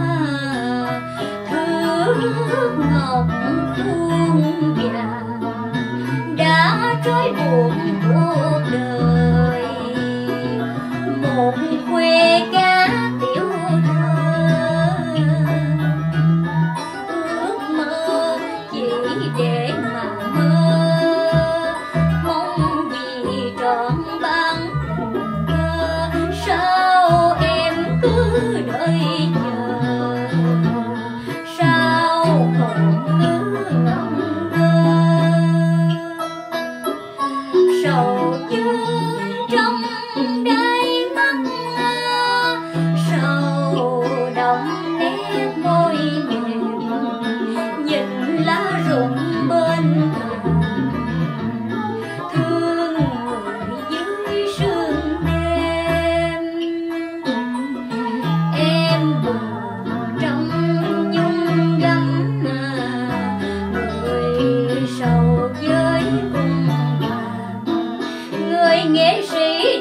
thước ngọc khuôn vàng, đã trói buộc cuộc đời. Một khuê cá tiểu thơ, ước mơ chỉ để mà mơ, mong vì trọn ban tình thơ. Sao em cứ đợi chờ, sao không cứ ngẩn ngơ, sầu dương trong đáy mắt, sầu đậm nét môi mềm, nhìn lá rụng bên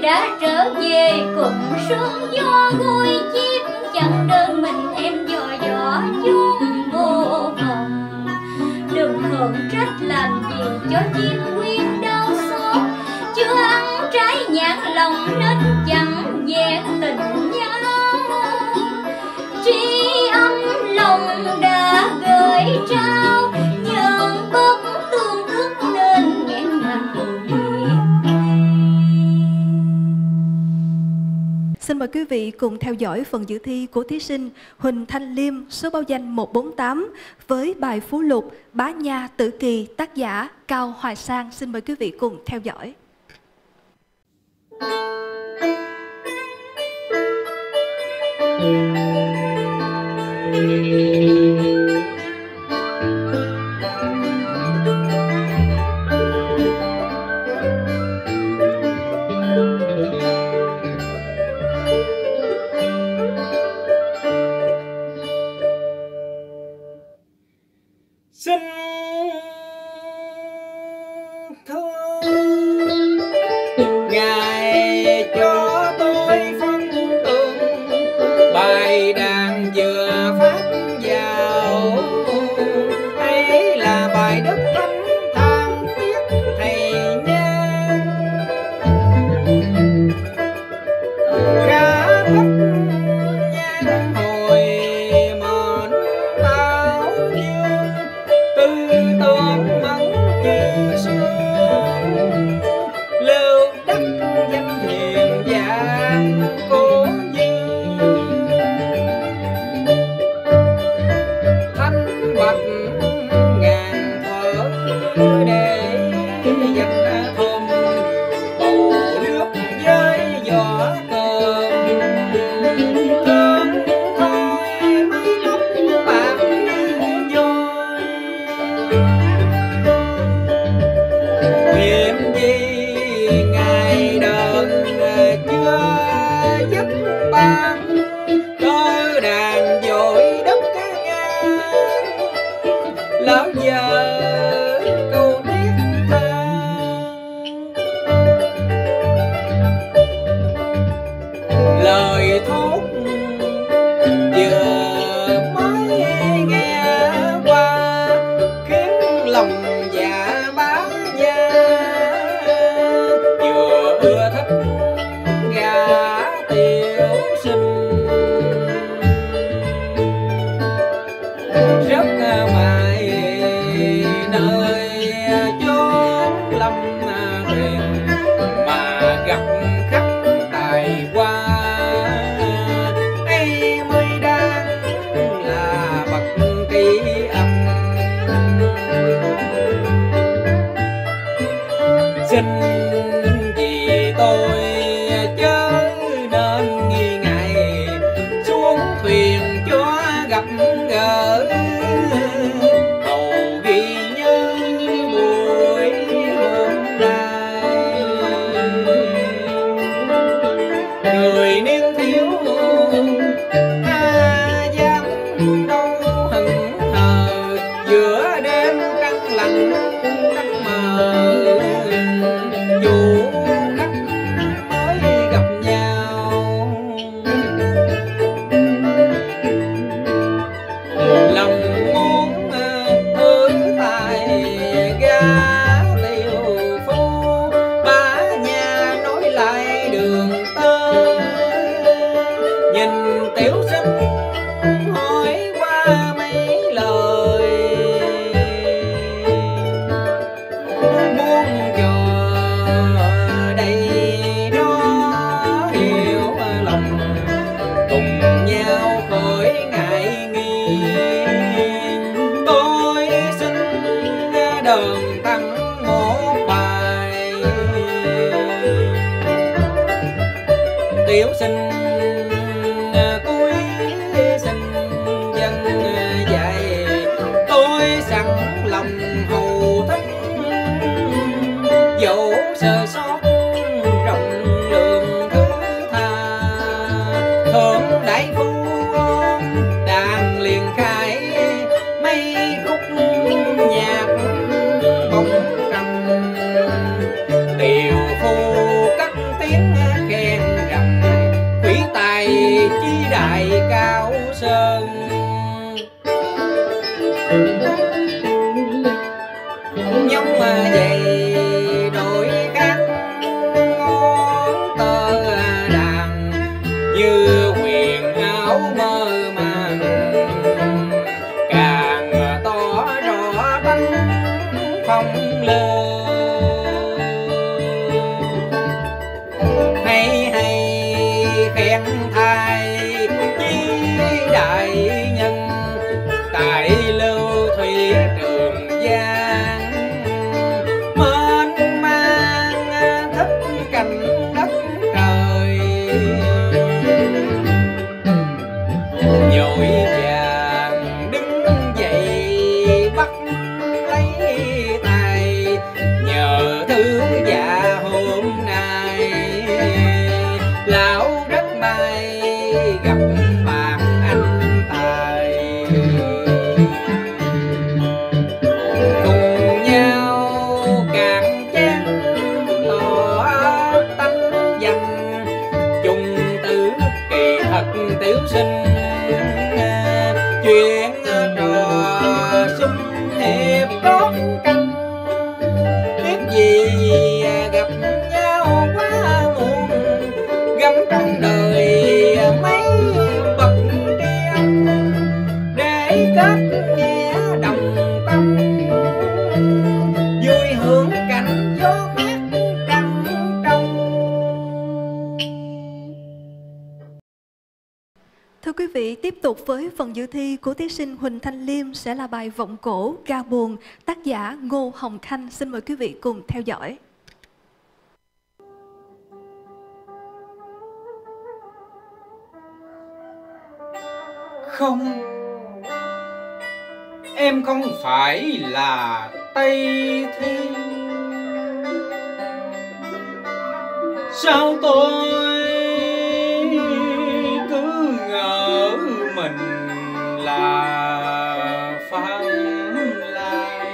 đã trở về cùng sương gió gối chiếc chẳng đơn mình em dò dò chung vô vọng. Đừng hờn trách làm gì cho chim quyên đau xót, chưa ăn trái nhãn lòng nên chẳng vẹn tình nhau. Tri âm lòng đã gửi trao, nhưng bất tương thức nên nghẹn ngào. Xin mời quý vị cùng theo dõi phần dự thi của thí sinh Huỳnh Thanh Liêm, số báo danh một bốn tám với bài Phú Lục Bá Nha Tử Kỳ, tác giả Cao Hoài Sang. Xin mời quý vị cùng theo dõi. Xin thương Ngài cho tôi phân tường bài đàn vừa phát vào, ấy là bài Đức Thánh than tiếc thầy nhân khá tất nhân hồi mến bao nhiêu tư tưởng mẫn như sương lưu đắc danh hiền dạng cố như thanh bạch ngàn thở để dập thơm bầu nước với gió cơm thơm thôi mấy lúc bạc như vôi. Nguyện gì ngày đờn chưa giúp ban cơ đàn dội đất ngang lỡ giờ câu tiếc than lời thốt vừa mới nghe qua khiến lòng dạ bá nha vừa ưa thích gà tiểu sinh rất mãi nơi chốn lâm thuyền mà gặp khách tài hoa ấy mới đáng là bậc tri âm. Xin vì tôi chớ nên nghi ngại xuống thuyền cho gặp gỡ hầu ghi như buổi hôm nay. Người niên thiếu ta dám đâu hững hờ giữa đêm trăng lặng trăng mờ dù khách mới gặp nhau. Lòng muốn ơi tại ga tiêu phu bá nhà nói lại đường tơ nhìn tiểu sinh hỏi qua mấy lời muốn cho đây đó hiểu lòng cùng nhau khỏi ngại nghi. Tôi xin đờn tặng một bài tiểu sinh cuối sinh dân dạy tôi sẵn lòng hầu thích dẫu sơ sót rộng lượng thứ tha thượng đại phu đàn liền khai mấy khúc nhạc bóng trầm tiều phu cất tiếng nhông dày đổi khác ngón tơ đàn như quyền áo mơ màng, càng tỏ rõ tánh phong lơ. Hay hay khen thai chi đại nhân, tại lưu thủy trường giang, mênh mang thích cảnh đất trời. Vội vàng đứng dậy bắt lấy tay, nhờ thương dạ hôm nay lão rất may gặp bạn anh tài. Cùng nhau càng chén tỏ tánh danh, chung tử kỳ thật tiểu sinh, chuyện trò xung hiệp đón canh. Tiếc gì gặp nhau quá muộn, gấm trong đời mấy bậc tiên, để kết nghĩa đồng tâm, vui hưởng cảnh gió mát trăng trong. Thưa quý vị, tiếp tục với phần dự thi của thí sinh Huỳnh Thanh Liêm sẽ là bài Vọng Cổ Ga Buồn, tác giả Ngô Hồng Khanh. Xin mời quý vị cùng theo dõi. Không, em không phải là Tây Thi. Sao tôi cứ ngỡ mình là Phan Lai.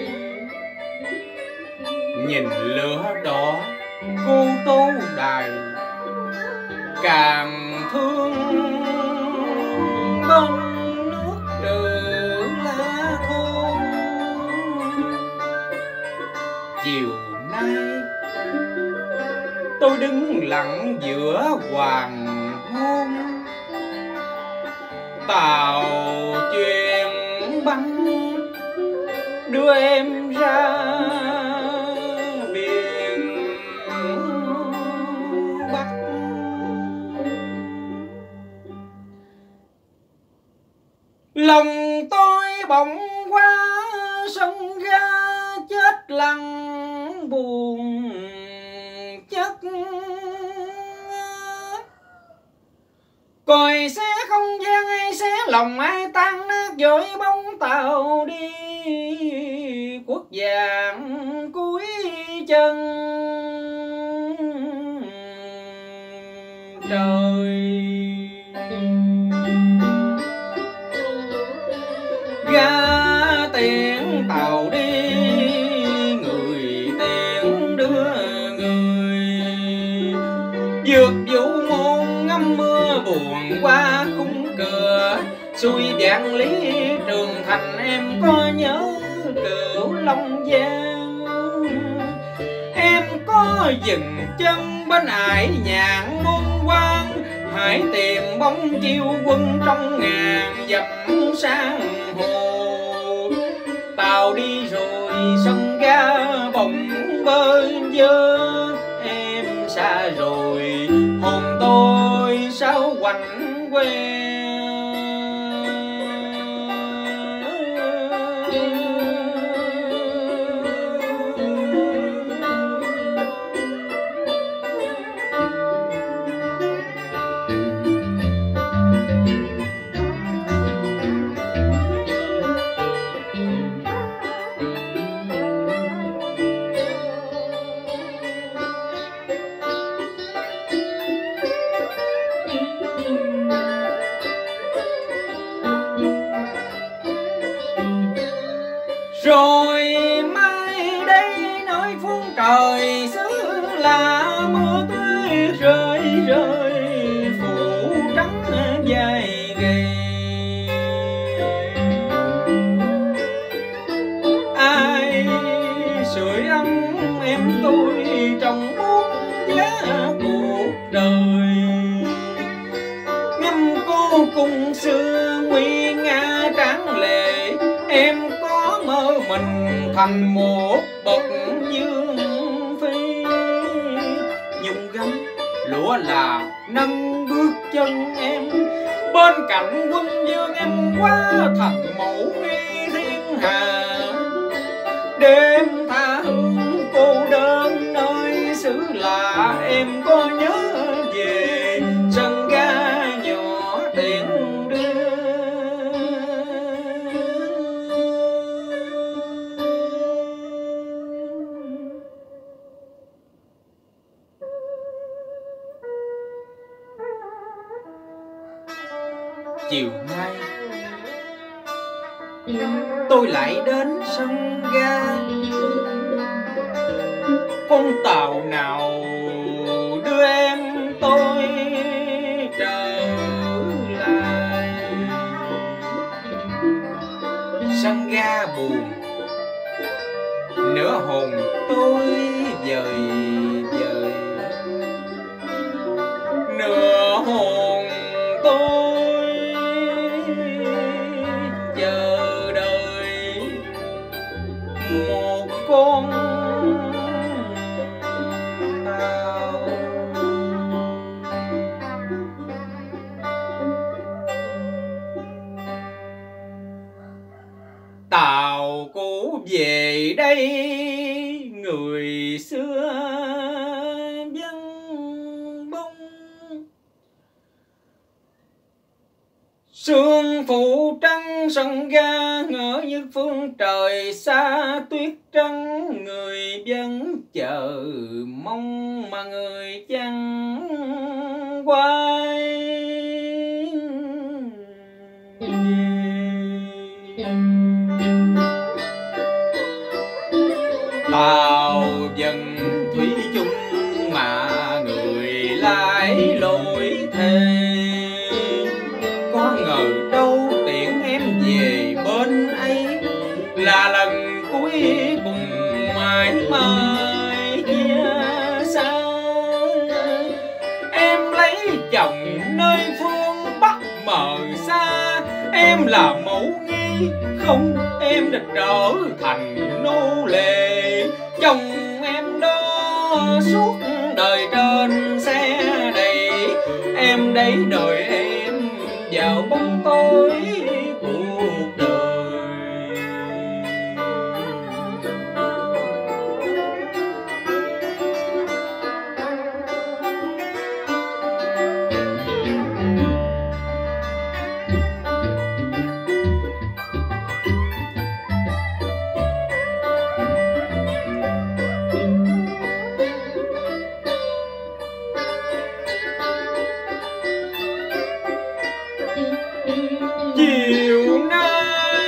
Nhìn lửa đỏ cô Tô Đài, càng thương bông nước đường lá khô. Chiều nay tôi đứng lặng giữa hoàng hôn, tàu chuyền bánh đưa em ra biển Bắc. Lòng tôi bỗng qua sông ga chết lặng buồn chất. Còi xé không gian ai xé lòng ai tan nát dội bóng tàu đi quốc vàng cuối chân trời. Ga tiếng tàu đi, người tiếng đưa người, vượt vũ môn ngắm mưa buồn qua khung cửa. Xuôi vạn lý trường thành em có nhớ Cửu Long Giang. Em có dừng chân bên ải nhạn môn quan, hãy tìm bóng chiêu quân trong ngàn dặm sang hồ. Tàu đi rồi sông ga bỗng bơ vơ, em xa rồi hồn tôi sao quạnh quê. Rồi mai đây nơi phương trời xứ là mưa tuyết rơi rơi phủ trắng dài gầy. Ai thành một bậc dương phi. Nhung gấm lúa là nâng bước chân em, bên cạnh quân vương em quá thành mẫu nghi thiên hà. Đêm tha hương cô đơn nơi xứ lạ, em có nhớ về sân ga nhỏ tiễn đưa. Chiều nay tôi lại đến sân ga, con tàu nào đưa em tôi trở lại. Sân ga buồn, nửa hồn tôi dời dời, nửa hồn tôi chờ đợi một con tàu. Tàu cũ về đây người xưa vắng bóng, sương phủ trắng sân ga ngỡ như phương trời xa. Tuyết trắng người vẫn chờ mong mà người chẳng quay. Tàu dần thủy chung mà người lại lối thề, có ngờ đâu tiễn em về bên ấy là lần cuối cùng mãi mãi chia xa. Em lấy chồng nơi phương Bắc mờ xa, em là mẫu nghi không em đã trở thành nô lệ. Chồng em đó suốt đời trên xe đầy, em đấy đợi em vào bóng tối cuộc đời. Chiều nay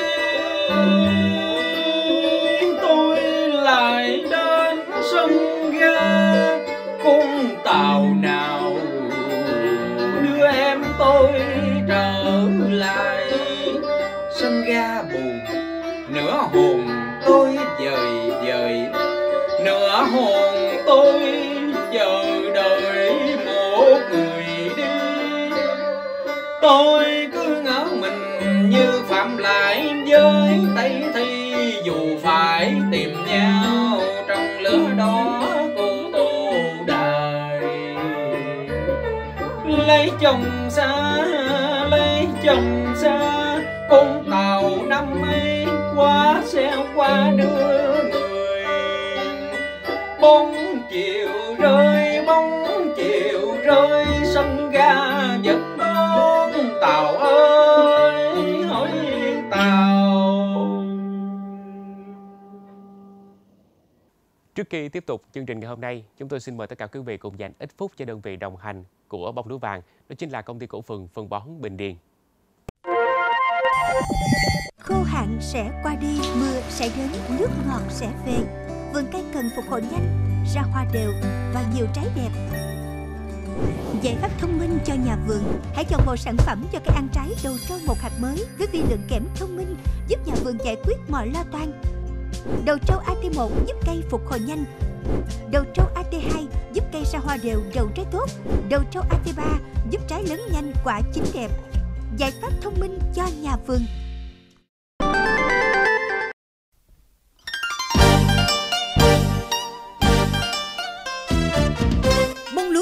tôi lại đến sân ga, con tàu nào đưa em tôi trở lại. Sân ga buồn, nửa hồn tôi dời dời, nửa hồn tôi chờ đợi một người đi. Tôi cứ ngỡ mình như phạm lại với Tây Thi, dù phải tìm nhau trong lửa đó cô tô đài. Lấy chồng xa, lấy chồng xa, con tàu năm ấy quá xeo qua đưa người. Bóng chiều rơi, bóng chiều rơi, sân ga vẫn đón tàu ơi hỡi tàu. Trước khi tiếp tục chương trình ngày hôm nay, chúng tôi xin mời tất cả quý vị cùng dành ít phút cho đơn vị đồng hành của bông lúa vàng, đó chính là công ty cổ phần phân bón Bình Điền. Khô hạn sẽ qua đi, mưa sẽ đến, nước ngọt sẽ về. Vườn cây cần phục hồi nhanh, ra hoa đều và nhiều trái đẹp. Giải pháp thông minh cho nhà vườn. Hãy chọn một sản phẩm cho cây ăn trái đầu trâu một hạt mới với vi lượng kẽm thông minh, giúp nhà vườn giải quyết mọi lo toan. Đầu trâu a tê một giúp cây phục hồi nhanh. Đầu trâu a tê hai giúp cây ra hoa đều, đậu trái tốt. Đầu trâu a tê ba giúp trái lớn nhanh, quả chín đẹp. Giải pháp thông minh cho nhà vườn.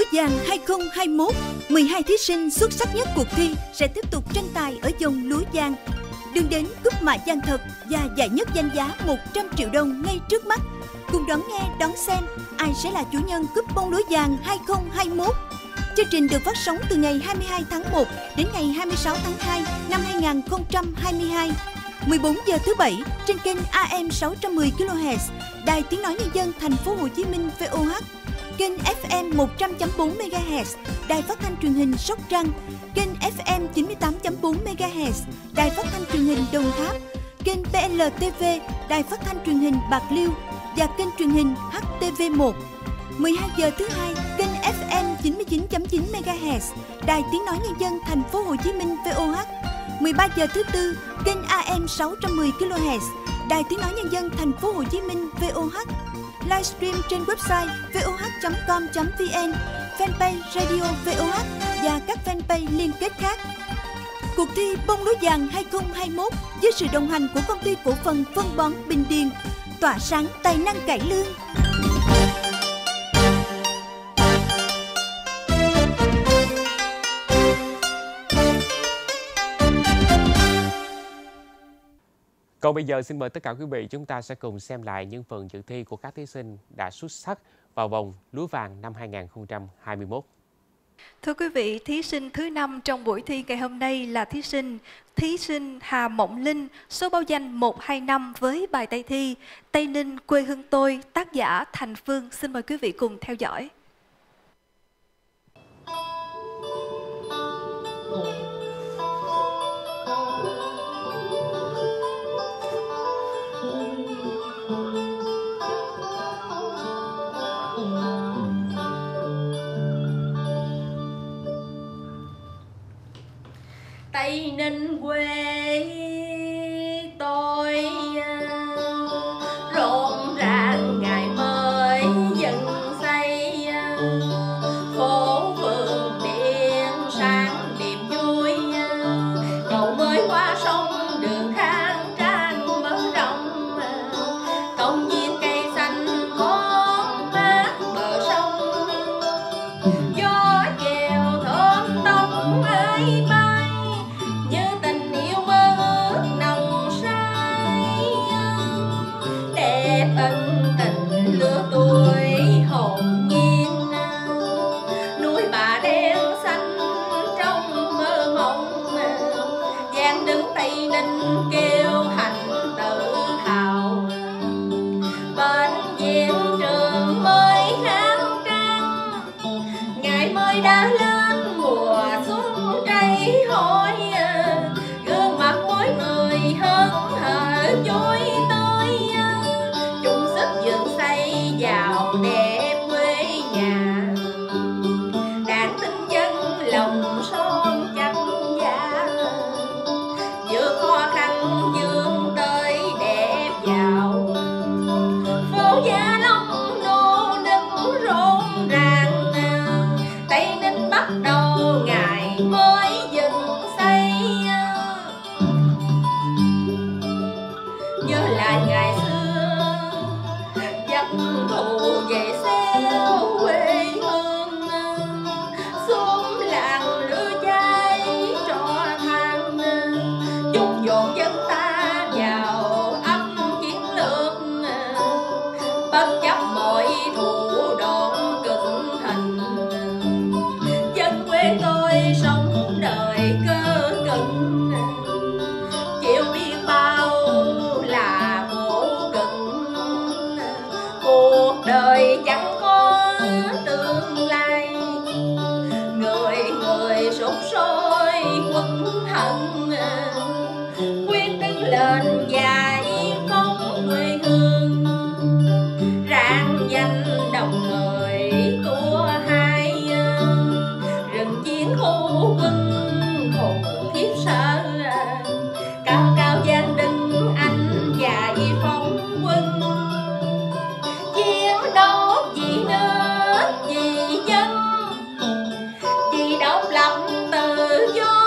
vàng hai không hai mốt, mười hai thí sinh xuất sắc nhất cuộc thi sẽ tiếp tục tranh tài ở vòng lúa vàng. Đừng đến cúp mạ vàng thật và giải nhất danh giá một trăm triệu đồng ngay trước mắt. Cùng đón nghe, đón xem ai sẽ là chủ nhân cúp bông lúa vàng hai không hai mốt. Chương trình được phát sóng từ ngày hai mươi hai tháng một đến ngày hai mươi sáu tháng hai năm hai nghìn không trăm hai mươi hai, mười bốn giờ thứ bảy trên kênh A M sáu trăm mười ki lô héc, Đài Tiếng nói Nhân dân Thành phố Hồ Chí Minh V O H, kênh F M một trăm chấm bốn mê ga héc, Đài Phát thanh Truyền hình Sóc Trăng, kênh F M chín mươi tám chấm bốn mê ga héc, Đài Phát thanh Truyền hình Đồng Tháp, kênh P L T V, Đài Phát thanh Truyền hình Bạc Liêu và kênh truyền hình H T V một. mười hai giờ thứ hai, kênh F M chín mươi chín chấm chín mê ga héc, Đài Tiếng nói Nhân dân Thành phố Hồ Chí Minh V O H. mười ba giờ thứ tư, kênh A M sáu trăm mười ki lô héc, Đài Tiếng nói Nhân dân Thành phố Hồ Chí Minh V O H. Livestream trên website v o h chấm com chấm v n, fanpage Radio V O H và các fanpage liên kết khác. Cuộc thi bông lúa vàng hai không hai mốt với sự đồng hành của công ty cổ phần phân bón Bình Điền, tỏa sáng tài năng cải lương. Còn bây giờ xin mời tất cả quý vị chúng ta sẽ cùng xem lại những phần dự thi của các thí sinh đã xuất sắc vào vòng lúa vàng năm hai nghìn không trăm hai mươi mốt. Thưa quý vị, thí sinh thứ năm trong buổi thi ngày hôm nay là thí sinh thí sinh Hà Mộng Linh, số báo danh một hai năm với bài Tây thi Tây Ninh quê hương tôi, tác giả Thành Phương. Xin mời quý vị cùng theo dõi. Tây Ninh quê tôi rộn ràng ngày mới dựng xây, phố phường điện sáng niềm vui, cầu mới qua sông đường khang trang mở rộng, công viên cây xanh ngót mát bờ sông, gió chèo thơm tóc ai bay như tình yêu mơ ước nồng say, đẹp ân tình lứa tuổi hồn nhiên, núi bà đen xanh trong mơ mộng, gian đứng Tây Ninh kêu hạnh tự hào, bên viện trường mới khang trang, ngày mới đã lên mùa xuân trái hội, gương mặt mỗi người hớn hở vui tươi, chung sức dựng xây giàu đẹp quê nhà, đàn tinh dân lòng son chăm giá, vừa khó khăn vươn tới đẹp giàu, phố Gia Long nô nức rộn ràng, Tây Ninh bắt đầu ngày mới dựng xây, nhớ lại ngày xưa giấc thù về xéo quê hương, xuống làng lửa cháy trọ than, chúc dồn dân ta vào ấp chiến lược, bất chấp mọi thủ đoạn cực hình, dân quê tôi sống đời cơ cực, chịu biết bao là khổ cực, cuộc đời chẳng có tương lai, người người sụp sôi quẫn hận, quyết đứng lên giải phóng quê hương, rạng danh đồng người tua hai, rừng chiến khu quân khủng khiếp sợ, cao cao gian đứng anh giải phóng quân, chiến đấu vì nước vì dân, vì độc lập tự do,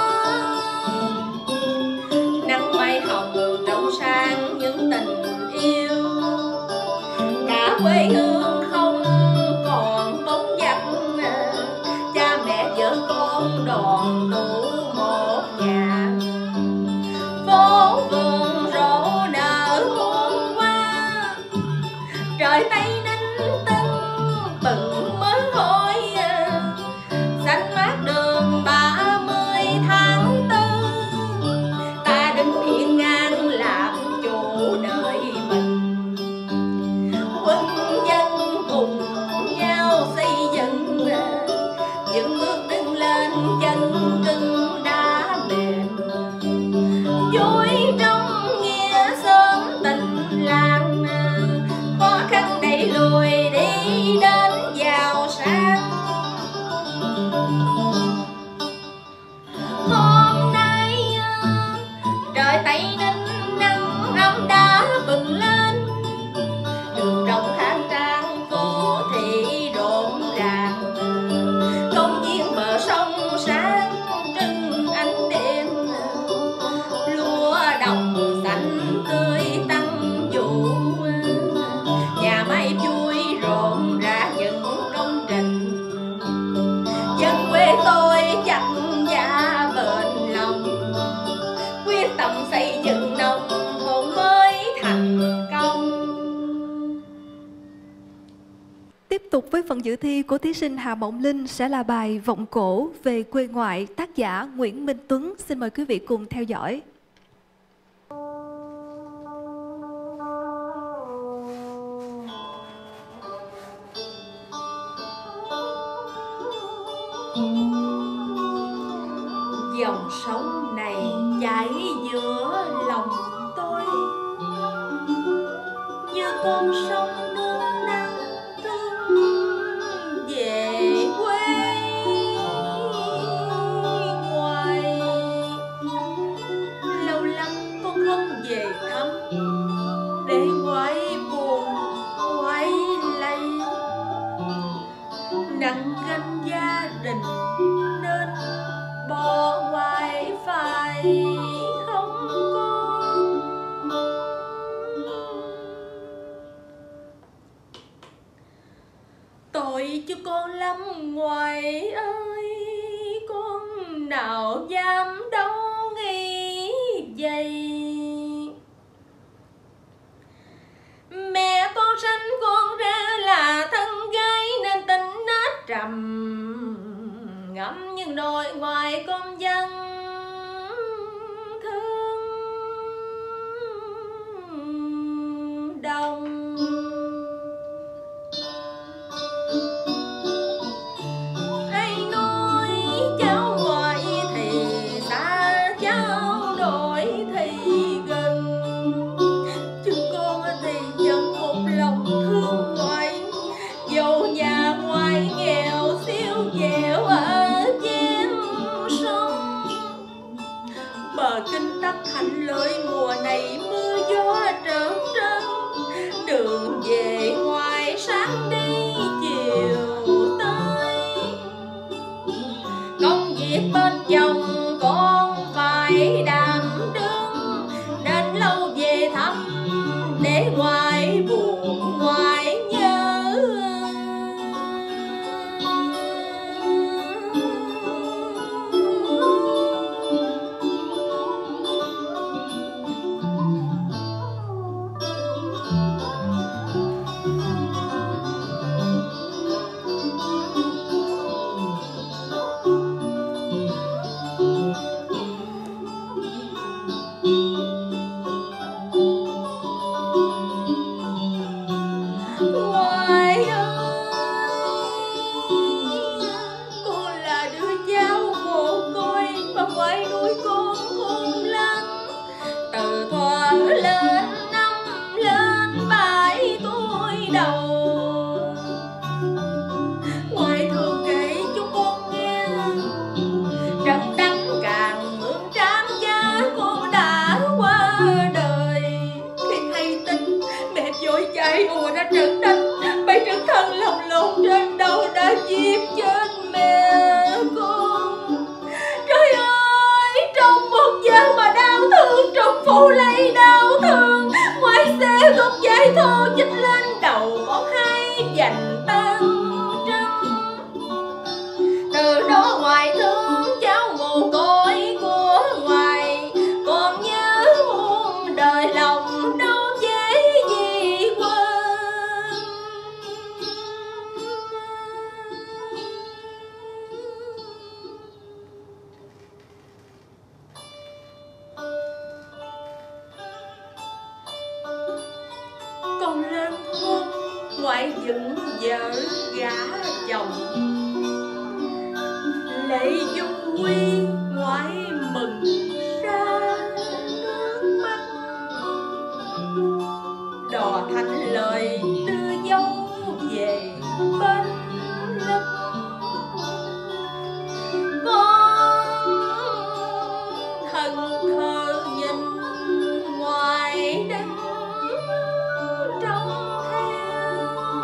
nắng mai hồng trong sáng những tình yêu, cả quê hương không còn bóng giặc, trời Tây Ninh Tân bừng mới hôi, xanh mát đường ba mươi tháng tư, ta đứng hiên ngang làm chủ đời mình, quân dân cùng nhau xây dựng, dựng bước đứng lên chân cưng đá mềm, vui trong nghĩa sớm tình làng, khó khăn đẩy lùi đi đến giàu sang. Hôm nay trời Tây Ninh nắng ấm đã bừng lên, đường rộng khang trang phố thị rộn ràng, công viên bờ sông sáng trưng ánh đèn, lúa đồng xanh tươi tăng vụ, nhà máy vui rộn rã những công trình, dân quê tôi chắc giá bền lòng, quyết tâm xây dựng nông thôn mới thành công. Tiếp tục với phần dự thi của thí sinh Hà Mộng Linh sẽ là bài Vọng Cổ về quê ngoại, tác giả Nguyễn Minh Tuấn. Xin mời quý vị cùng theo dõi. Dòng sông này chảy giữa lòng tôi, như con sông nương nắng thương về quê ngoài. Lâu lắm con không về thăm, để ngoại buồn quay lây, nặng gánh gia đình nên bỏ ngoài phải không con? Tội cho con lắm ngoại ơi, con nào dám đâu nghĩ vậy. Mẹ con sanh con ra là thân gái nên tính nết trầm ngẫm, nhưng nội ngoại con dân thương đồng. Ai nói cháu ngoại thì xa, cháu nội thì gần, chứ con thì vẫn một lòng thương ngoại, dẫu nhà ngoại nghèo siêu dẻo ở chen sông. Bờ kinh tắc thành lưỡi mùa này mưa gió trơn trơn, đường về ngoài sáng đi chiều tới. Công việc bên chồng con phải đảm đương, nên lâu về thăm để ngoài buồn ngoài nhớ. Ngoại ơi, con là đứa cháu mồ côi mà ngoại nuôi con khôn lắm. Từ thuở lên năm lên bảy tuổi đầu, ngoại thường kể cho con nghe trận đánh càng mượn tráng giá cô đã qua đời. Khi hay tin mẹ vội chạy ùa ra trận đánh, bảy trận thân lòng lộn trên đầu đã giết chết mẹ con. Trời ơi, trong một giờ mà đau thương, trong phủ lấy đau thương, ngoại xe gốc giấy thô chích lên đầu con hai dành tan trăng. Từ đó ngoại thương cháu mồ côi của ngoại, còn nhớ muôn đời lòng đâu dễ gì quên. ngoại dựng vợ gả chồng. Lệ dung quy ngoại mừng ra nước mắt, đò thành lời đưa dâu về bên lưng. Con thần thờ nhìn ngoài đứng trông theo.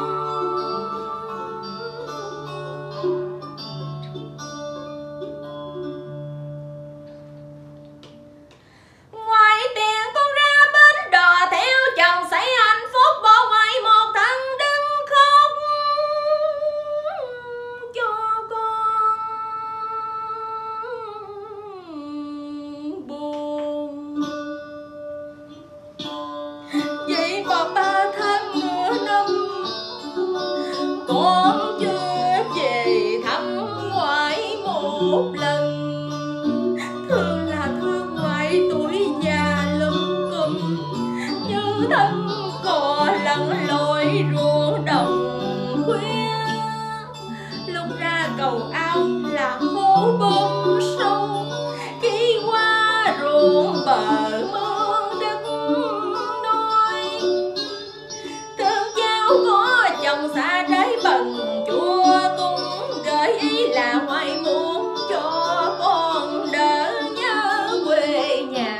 Ngoài tiền con ra bến đò theo chồng say hạnh phúc, bỏ ngoài một thân đứng khóc cho con buồn. Vậy mà ba tháng nửa năm con chưa về thăm ngoại một lần. Thương là thương ngoại tuổi già lum cùm, như thân cò lặn lội ruộng đồng khuya. Lúc ra cầu ao là hố bơm sâu, khi qua ruộng bờ mương đất đôi. Thương cháu có chồng xa trái bần chùa cũng gợi ý là ngoại muốn cho con đỡ nhớ quê nhà.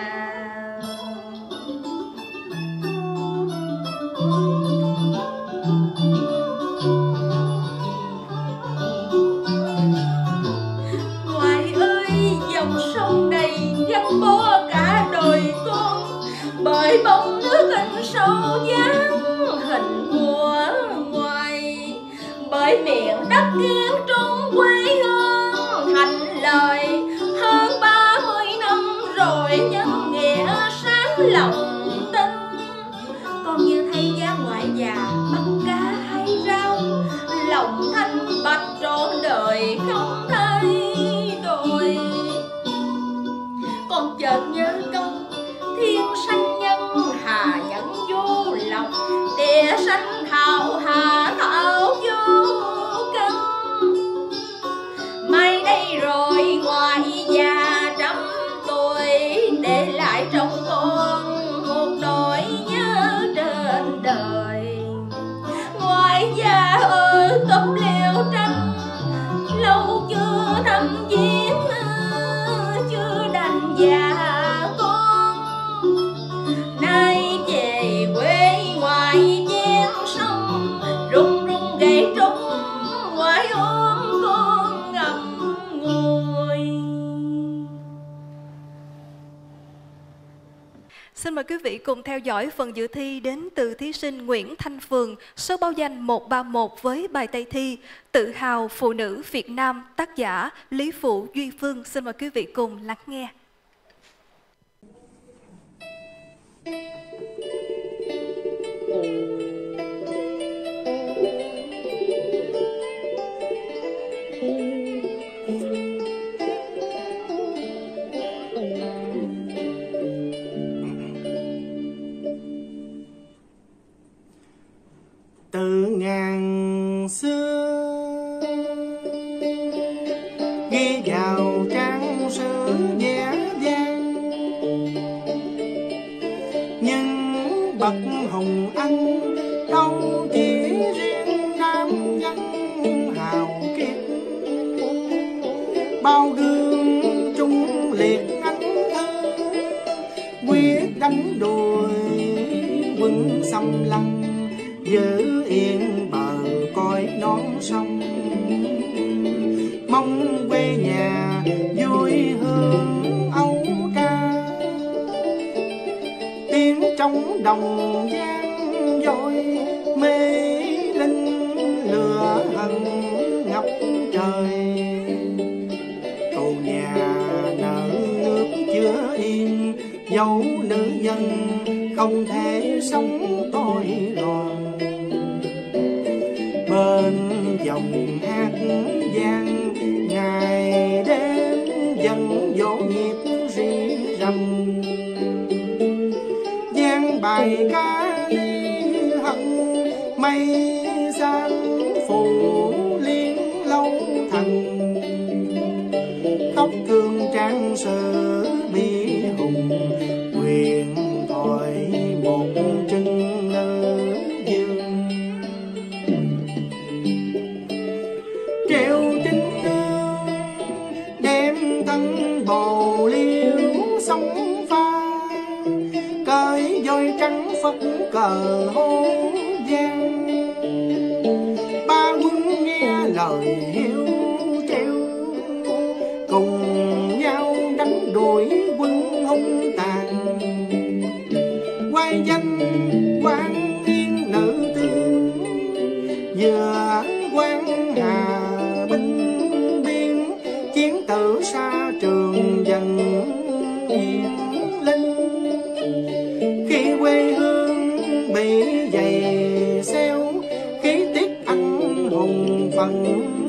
Ngoại ơi, dòng sông này gắn bó cả đời con, bởi bóng nước in sâu dáng hình của ngoại, bởi miền đất kiên trung quê hương thành lời. Hơn ba mươi năm rồi nhân nghĩa sáng lòng tin, con như thấy giá ngoại già bắt cá hay rau, lòng thanh bạch trọn đời không thay đổi. Con chợt nhớ câu thiên sanh nhân hà nhẫn vô lòng, địa sanh thảo hà thảo vô căn. Mai đây rồi ngoại già trăm tuổi, để lại trong con một nỗi nhớ trên đời. Ngoại già ở tấm liêu tranh, lâu chưa thăm viếng, chưa đành già con. Nay về quê ngoại chen sông, rung rung gậy trống, ngoại ôm con ngậm ngùi. Xin mời quý vị cùng theo dõi phần dự thi đến từ thí sinh Nguyễn Thanh Phường, số báo danh một ba một với bài Tây thi Tự hào phụ nữ Việt Nam, tác giả Lý Phụ Duy Phương. Xin mời quý vị cùng lắng nghe. Từ ngàn xưa ghi vào trang sử vẻ vang, nhưng bậc hùng anh đâu chỉ riêng nam nhân hào kiệt. Bao gương trung liệt anh thơ, quyết đánh đuổi quân xâm lăng, giữ yên bờ cõi non sông. Mong quê nhà vui hương âu ca, tiếng trong đồng gian dội mê linh, lửa hằn ngập trời. Tù nhà nợ nước chưa yên, dấu nữ nhân không thể sống tôi loạn. Bên dòng hát vang ngày đêm dần dỗ nhịp rì rầm, vang bài ca ly hận mây gian phủ liên lâu thành, khóc thương trang sử bi hùng, quyền thoại một chân nữ dương. Treo trên nương đem thân bồ liêu sông pha, cởi voi trắng phất cờ hô giang. Ba quân nghe lời hiếu treo, cùng nhau đánh đuổi quân hung tàn. Quay danh quan yên nữ tướng, vừa quan hà binh biên, chiến tử xa trường dần yên linh. Khi quê hương bị dày xéo, khí tiết anh hùng phần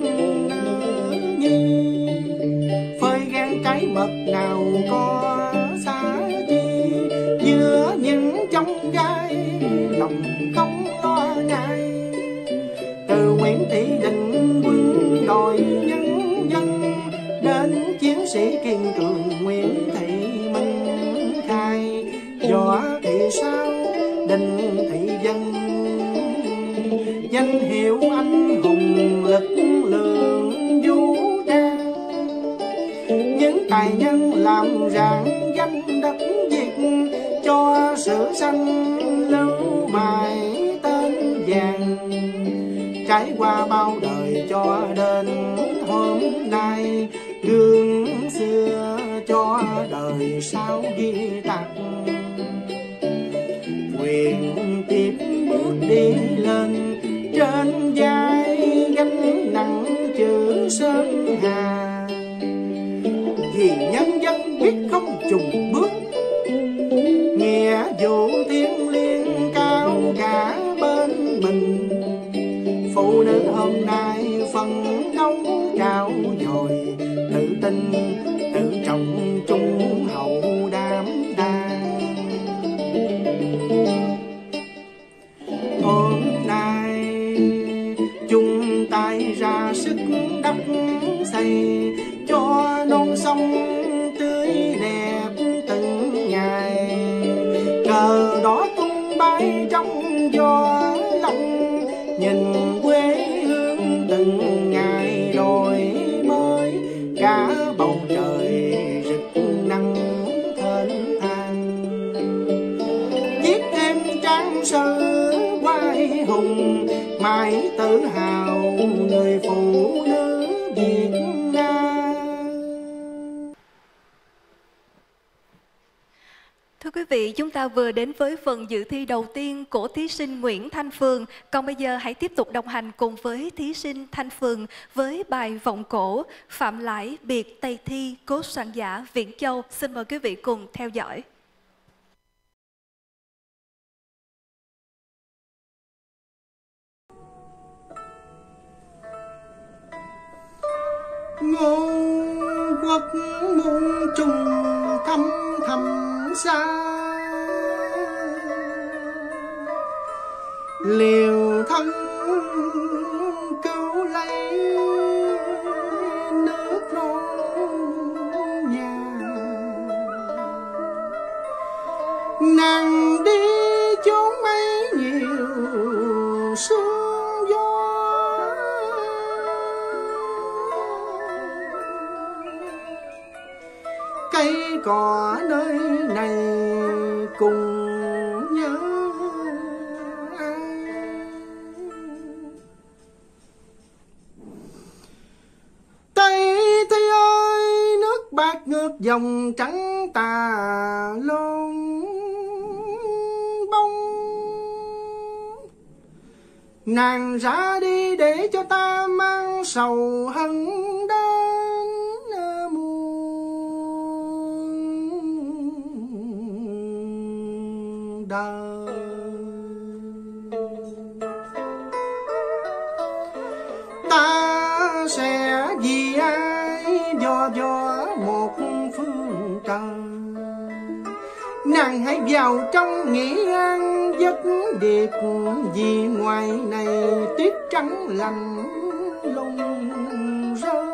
nhi. Phơi gan trái mật nào có xa chi, giữa những trong gai lòng không lo ngại. Từ Nguyễn Thị Định quân đội nhân dân, đến chiến sĩ kiên cường Nguyễn Thị Minh Khai. Võ Thị Sao Đình Thị Dân, danh hiệu anh hùng lực lượng vũ trang. Những tài nhân làm rạng danh đất Việt, cho sử sanh lưu mài tên vàng. Trải qua bao đời cho đến hôm nay, gương xưa cho đời sau ghi tạc. Quyền tiếp bước đi lên, trên vai gánh nặng chữ Sơn Hà. Vì nhân dân biết không chùn bước, nghĩa vụ thiêng liêng cao cả bên mình. Phụ nữ hôm nay phân đấu trao dồi, tự tin tự trọng trung hậu đảm đang. Hôm nay chung tay ra sức đắp xây, cho non sông tươi đẹp từng ngày. Cờ đỏ tung bay trong gió lộng, nhìn quê hương từng ngày đổi mới. Cả bầu trời rực nắng thênh thang, viết thêm trang sử quay hùng, mãi tự hào người phụ nữ Việt Nam. Thưa quý vị, chúng ta vừa đến với phần dự thi đầu tiên của thí sinh Nguyễn Thanh Phương. Còn bây giờ hãy tiếp tục đồng hành cùng với thí sinh Thanh Phương với bài vọng cổ Phạm Lãi biệt Tây Thi, cố soạn giả Viễn Châu. Xin mời quý vị cùng theo dõi. Ngô quốc muôn trùng thăm thầm xa, liều thân cứu lấy nước non nhà. Nàng đi chốn mấy nhiều sương gió, cây cỏ nơi này cùng nhớ ai. Tây Thi ơi, nước bạc ngược dòng trắng tà lôn bông. Nàng ra đi để cho ta mang sầu hận đến muôn đời. Ta sẽ vì ai dò dò một phương trời. Nàng hãy vào trong nghĩ an giấc điệp, vì ngoài này tuyết trắng lạnh lùng rơi.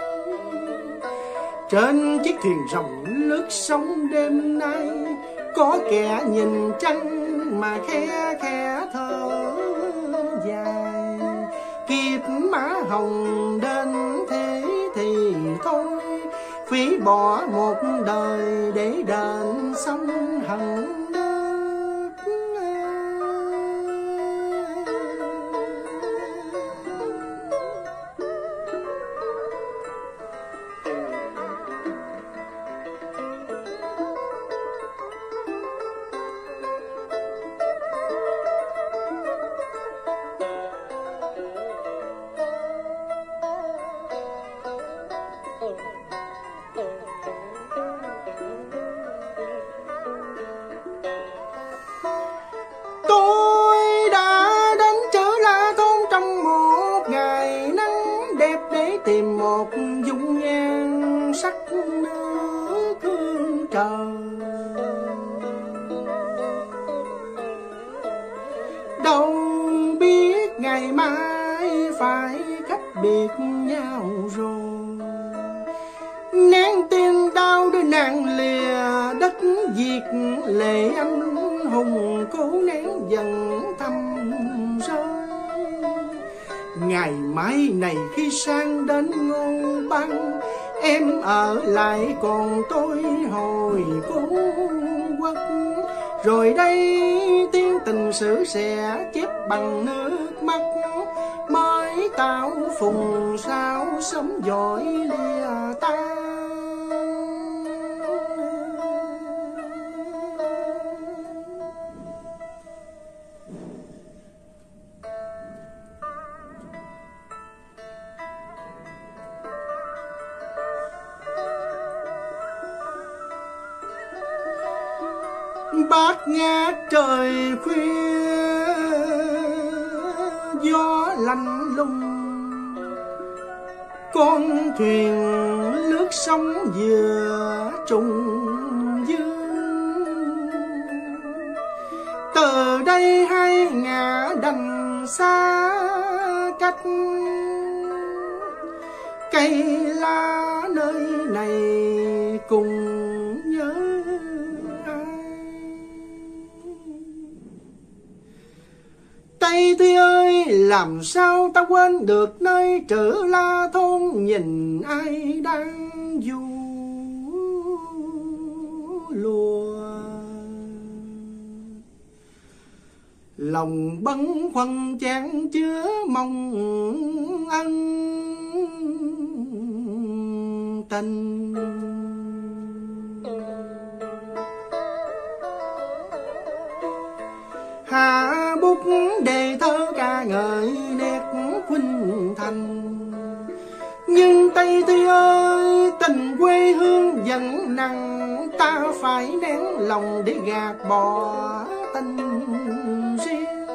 Trên chiếc thuyền rồng lướt sóng đêm nay, có kẻ nhìn trăng mà khe khe thở dài. Kịp má hồng đến thế thì thôi, phí bỏ một đời để đền sông hận nước. Tìm một dung nhan sắc nước hương trời, đâu biết ngày mai phải cách biệt nhau rồi. Nén tiên đau đưa nàng lìa đất Việt, lệ anh hùng cố nén dần thăm rơi. Ngày mai này khi sang đến Ngô Băng, em ở lại còn tôi hồi cố quốc. Rồi đây tiếng tình sử sẽ chép bằng nước mắt, mới tạo phùng sao sớm dội lìa ta. Bát ngát trời khuya, gió lạnh lùng, con thuyền lướt sóng vừa trùng dương. Từ đây hai ngả đành xa cách, cây lá nơi này cùng nhớ. Tây Thi ơi, làm sao ta quên được nơi Trữ La thôn, nhìn ai đang du lùa. Lòng bấn khoăn chan chứa mong ân tình. Hạ bút đề thơ ca ngợi nét khuynh thành, nhưng Tây Thi ơi, tình quê hương vẫn nặng, ta phải nén lòng để gạt bỏ tình riêng.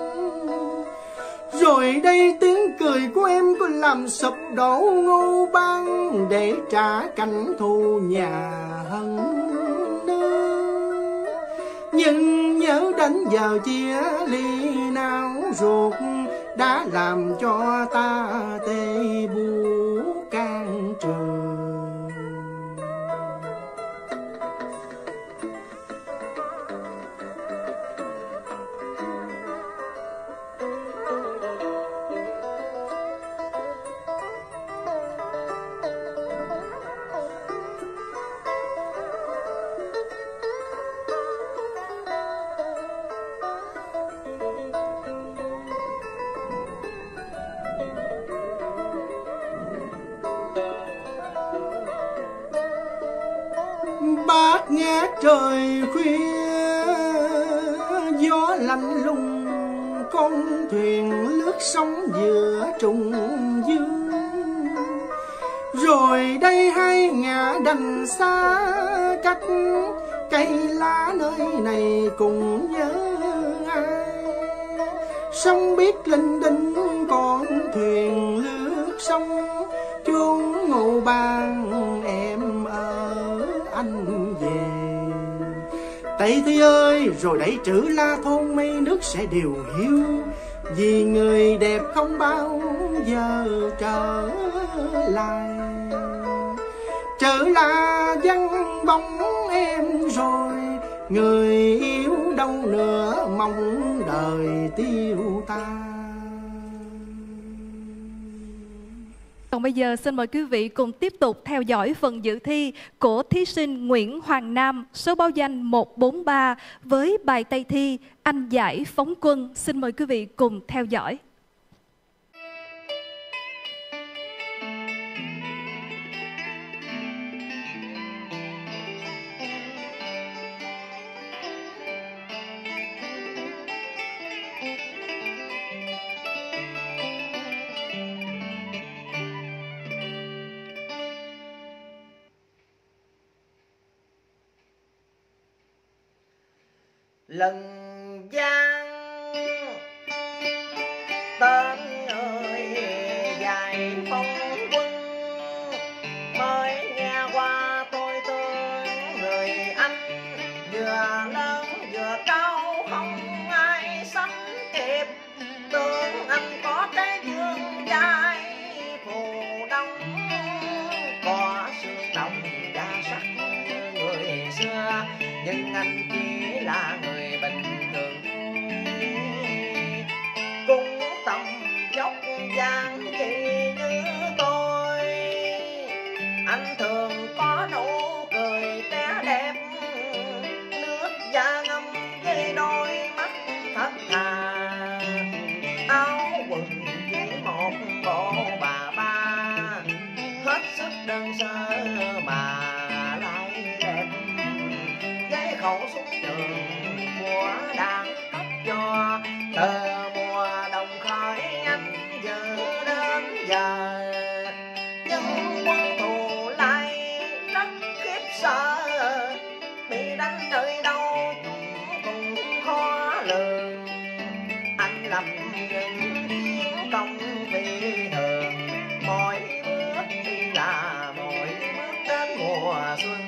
Rồi đây tiếng cười của em có làm sụp đổ Ngô Băng, để trả cảnh thù nhà hận nước. Nhưng nhớ đến giờ chia ly nào ruột, đã làm cho ta tê buốt can trường. Bát ngát trời khuya, gió lạnh lùng, con thuyền lướt sóng giữa trùng dương. Rồi đây hai ngả đành xa cách, cây lá nơi này cùng nhớ ai. Sông biết linh đinh con thuyền lướt sông, chốn Ngô Bang em ở anh về. Tây Thi ơi, rồi đẩy Trữ La thôn mây nước sẽ đều hiu, vì người đẹp không bao giờ trở lại. Chợ là vắng bóng em rồi, người yêu đâu nữa mong đời tiêu tan. Còn bây giờ xin mời quý vị cùng tiếp tục theo dõi phần dự thi của thí sinh Nguyễn Hoàng Nam, số báo danh một bốn ba với bài tây thi Anh Giải Phóng Quân. Xin mời quý vị cùng theo dõi. Lần gian tên người giải phóng quân, mới nghe qua tôi tương người anh, vừa lớn vừa cao không ai sánh kịp. Tương anh có trái dương dài phù đông, có xương đồng da sắc như người xưa, nhưng anh chỉ là người bình thường thôi. Cũng tầm dốc dáng chỉ như tôi, anh thường có nụ cười té đẹp, nước da ngâm với đôi mắt thật thà. Áo quần chỉ một bộ bà ba, hết sức đơn sơ mà lại đẹp. Với khẩu súng trường của đảng cấp cho, từ mùa đồng khởi anh dự đến giờ. Nhưng quân thù lại rất khiếp sợ, bị đánh nơi đâu chúng cũng khó lường. Anh làm những chiến công phi thường, mỗi bước đi là mỗi bước đến mùa xuân.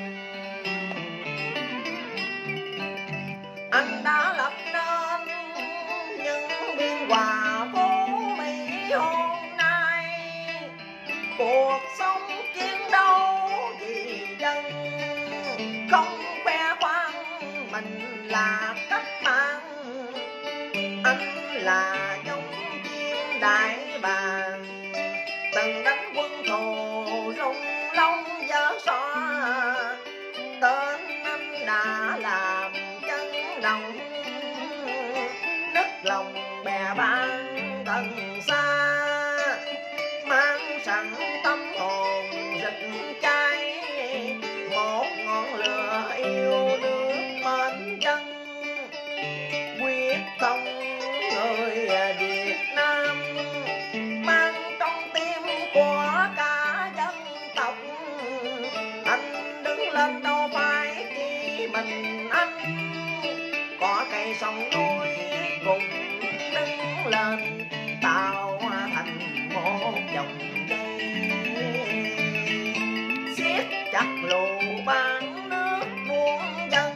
Anh đã lập nên những biên hòa phố Mỹ hôm nay, cuộc sống chiến đấu vì dân, không khoe khoang mình là cách mạng. Anh là giống chim đại bàng, từng đánh quân thù rung lông dở xóa. Tên anh đã làm lòng nức lòng bè bạn tận xa, mang sẵn tâm hồn rực cháy, một ngọn lửa yêu nước mến chân. Quyết không người Việt Nam, mang trong tim của cả dân tộc. Anh đứng lên đâu phải chỉ mình anh, có cây sông núi cùng đứng lên, tạo thành một dòng dây siết chặt lù bán nước muôn dân.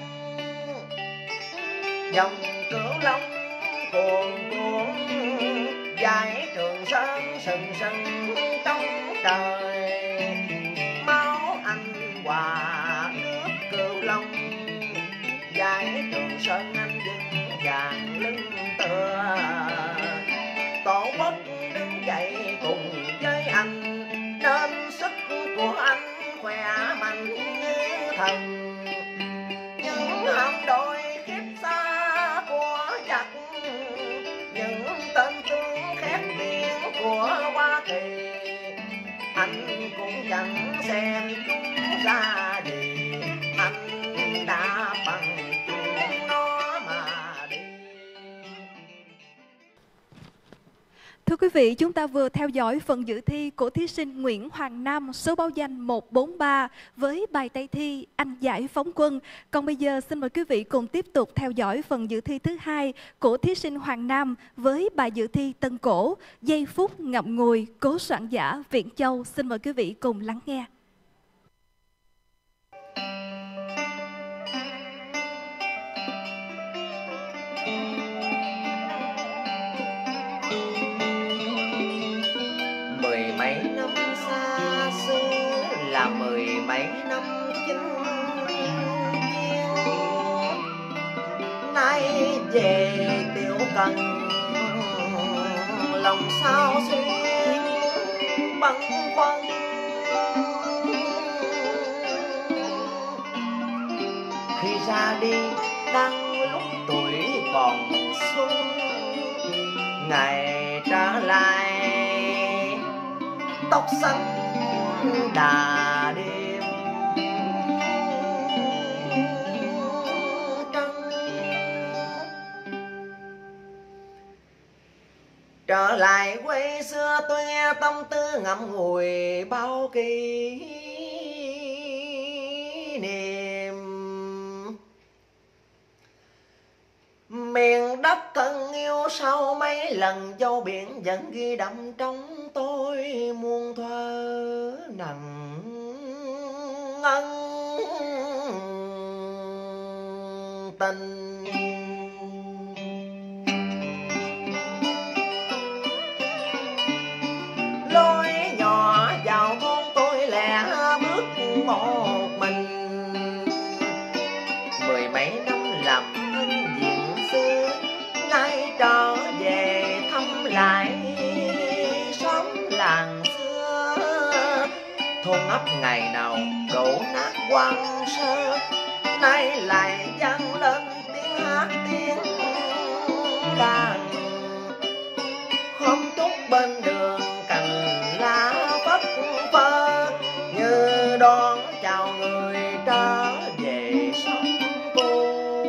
Dòng Cửu Long cuồn cuộn, dải Trường Sơn sừng sừng trong trời. Máu anh hòa nước Cửu Long, dải Trường Sơn anh vững vàng lưng tựa. Tổ quốc đứng dậy cùng với anh, nên sức của anh khỏe mạnh như thần. Những hạm đội khiếp xa của giặc, những tên tướng khét tiếng của Hoa Kỳ, anh cũng chẳng xem chúng ra gì. Anh đã bằng chúng nó mà đi. Thưa quý vị, chúng ta vừa theo dõi phần dự thi của thí sinh Nguyễn Hoàng Nam, số báo danh một bốn ba với bài tây thi Anh Giải Phóng Quân. Còn bây giờ xin mời quý vị cùng tiếp tục theo dõi phần dự thi thứ hai của thí sinh Hoàng Nam với bài dự thi Tân Cổ, Giây phút ngậm ngùi, cố soạn giả Viện Châu. Xin mời quý vị cùng lắng nghe. mấy năm chinh chiến, nay về Tiểu Cần lòng sao xuyên băn khoăn. Khi ra đi đang lúc tuổi còn xuân, ngày trở lại tóc xanh đà đêm trăng. Trở lại quê xưa tôi nghe tâm tư ngậm ngùi bao kỷ niệm. Miền đất thân yêu sau mấy lần châu biển vẫn ghi đậm trong tôi muôn thơ nặng ân tình. Lối nhỏ vào thôn tôi lẻ bước một mình, mười mấy năm làm thân diện xưa, nay trở về thăm lại xóm làng xưa. Thôn ấp ngày nào đổ nát hoang sơ, nay lại vang lên tiếng hát tiếng đàn. Hôm trúc bên đường cành lá phất phơ, như đón chào người trở về xóm cô.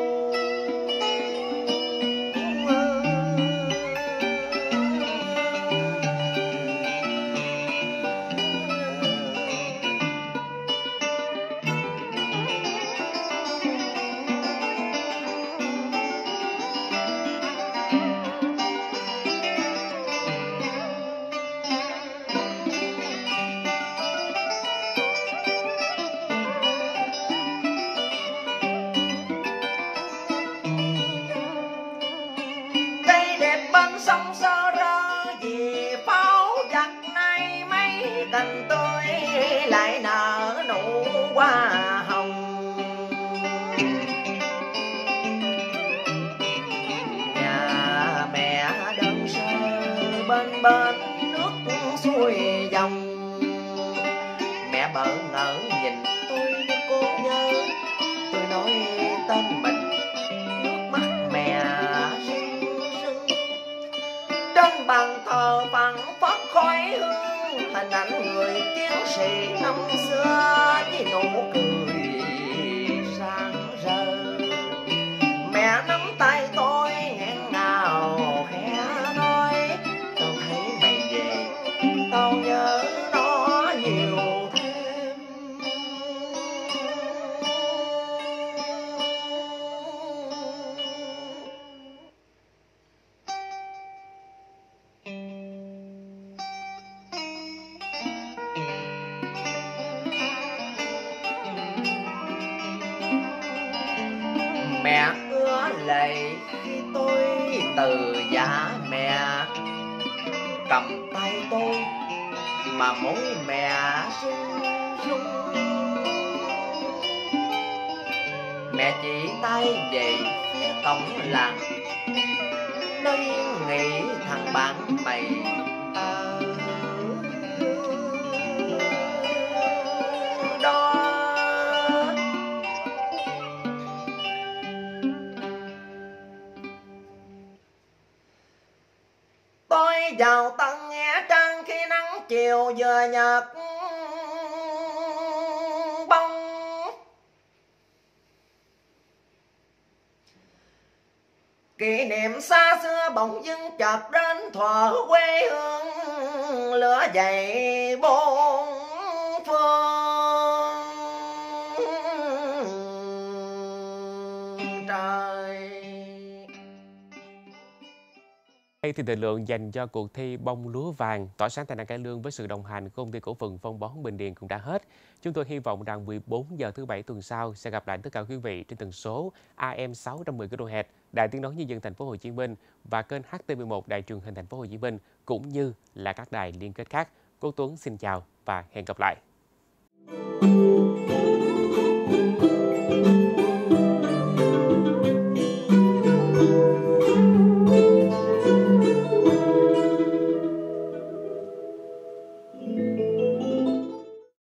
Sông sơ rơ vì pháo giặc, nay mấy cành tươi lại nở nụ hoa hồng. Nhà mẹ đơn sơ bên bên nước xuôi dòng, mẹ bỡ ngỡ nhìn tôi như cô nhớ. Tôi nói tên mình, nước mắt mẹ trên bàn thờ phẳng phất khói hương, hình ảnh người chiến sĩ năm xưa với nụ cười sáng rỡ. Mẹ nắm tay tôi nghẹn ngào khẽ nói, tao thấy mày về tao nhớ nó nhiều thêm. Mẹ ứa lệ khi tôi từ giả mẹ, cầm tay tôi mà môi mẹ run run. Mẹ chỉ tay về phía cổng làng, nơi nghĩ thằng bạn mày ở đó. Tôi vào tận Nghĩa Trang khi nắng chiều vừa nhật bông. Kỷ niệm xa xưa bỗng dưng chợt đến thuở quê hương, lửa dậy bốn phương trời. Đây thì thời lượng dành cho cuộc thi bông lúa vàng tỏa sáng tài năng cải lương với sự đồng hành của công ty cổ phần phân bón Bình Điền cũng đã hết. Chúng tôi hy vọng rằng mười bốn giờ thứ bảy tuần sau sẽ gặp lại tất cả quý vị trên tần số A M sáu trăm mười ki lô héc Đài Tiếng nói Nhân dân Thành phố Hồ Chí Minh và kênh H T mười một Đài Truyền hình Thành phố Hồ Chí Minh cũng như là các đài liên kết khác. Cô Tuấn xin chào và hẹn gặp lại.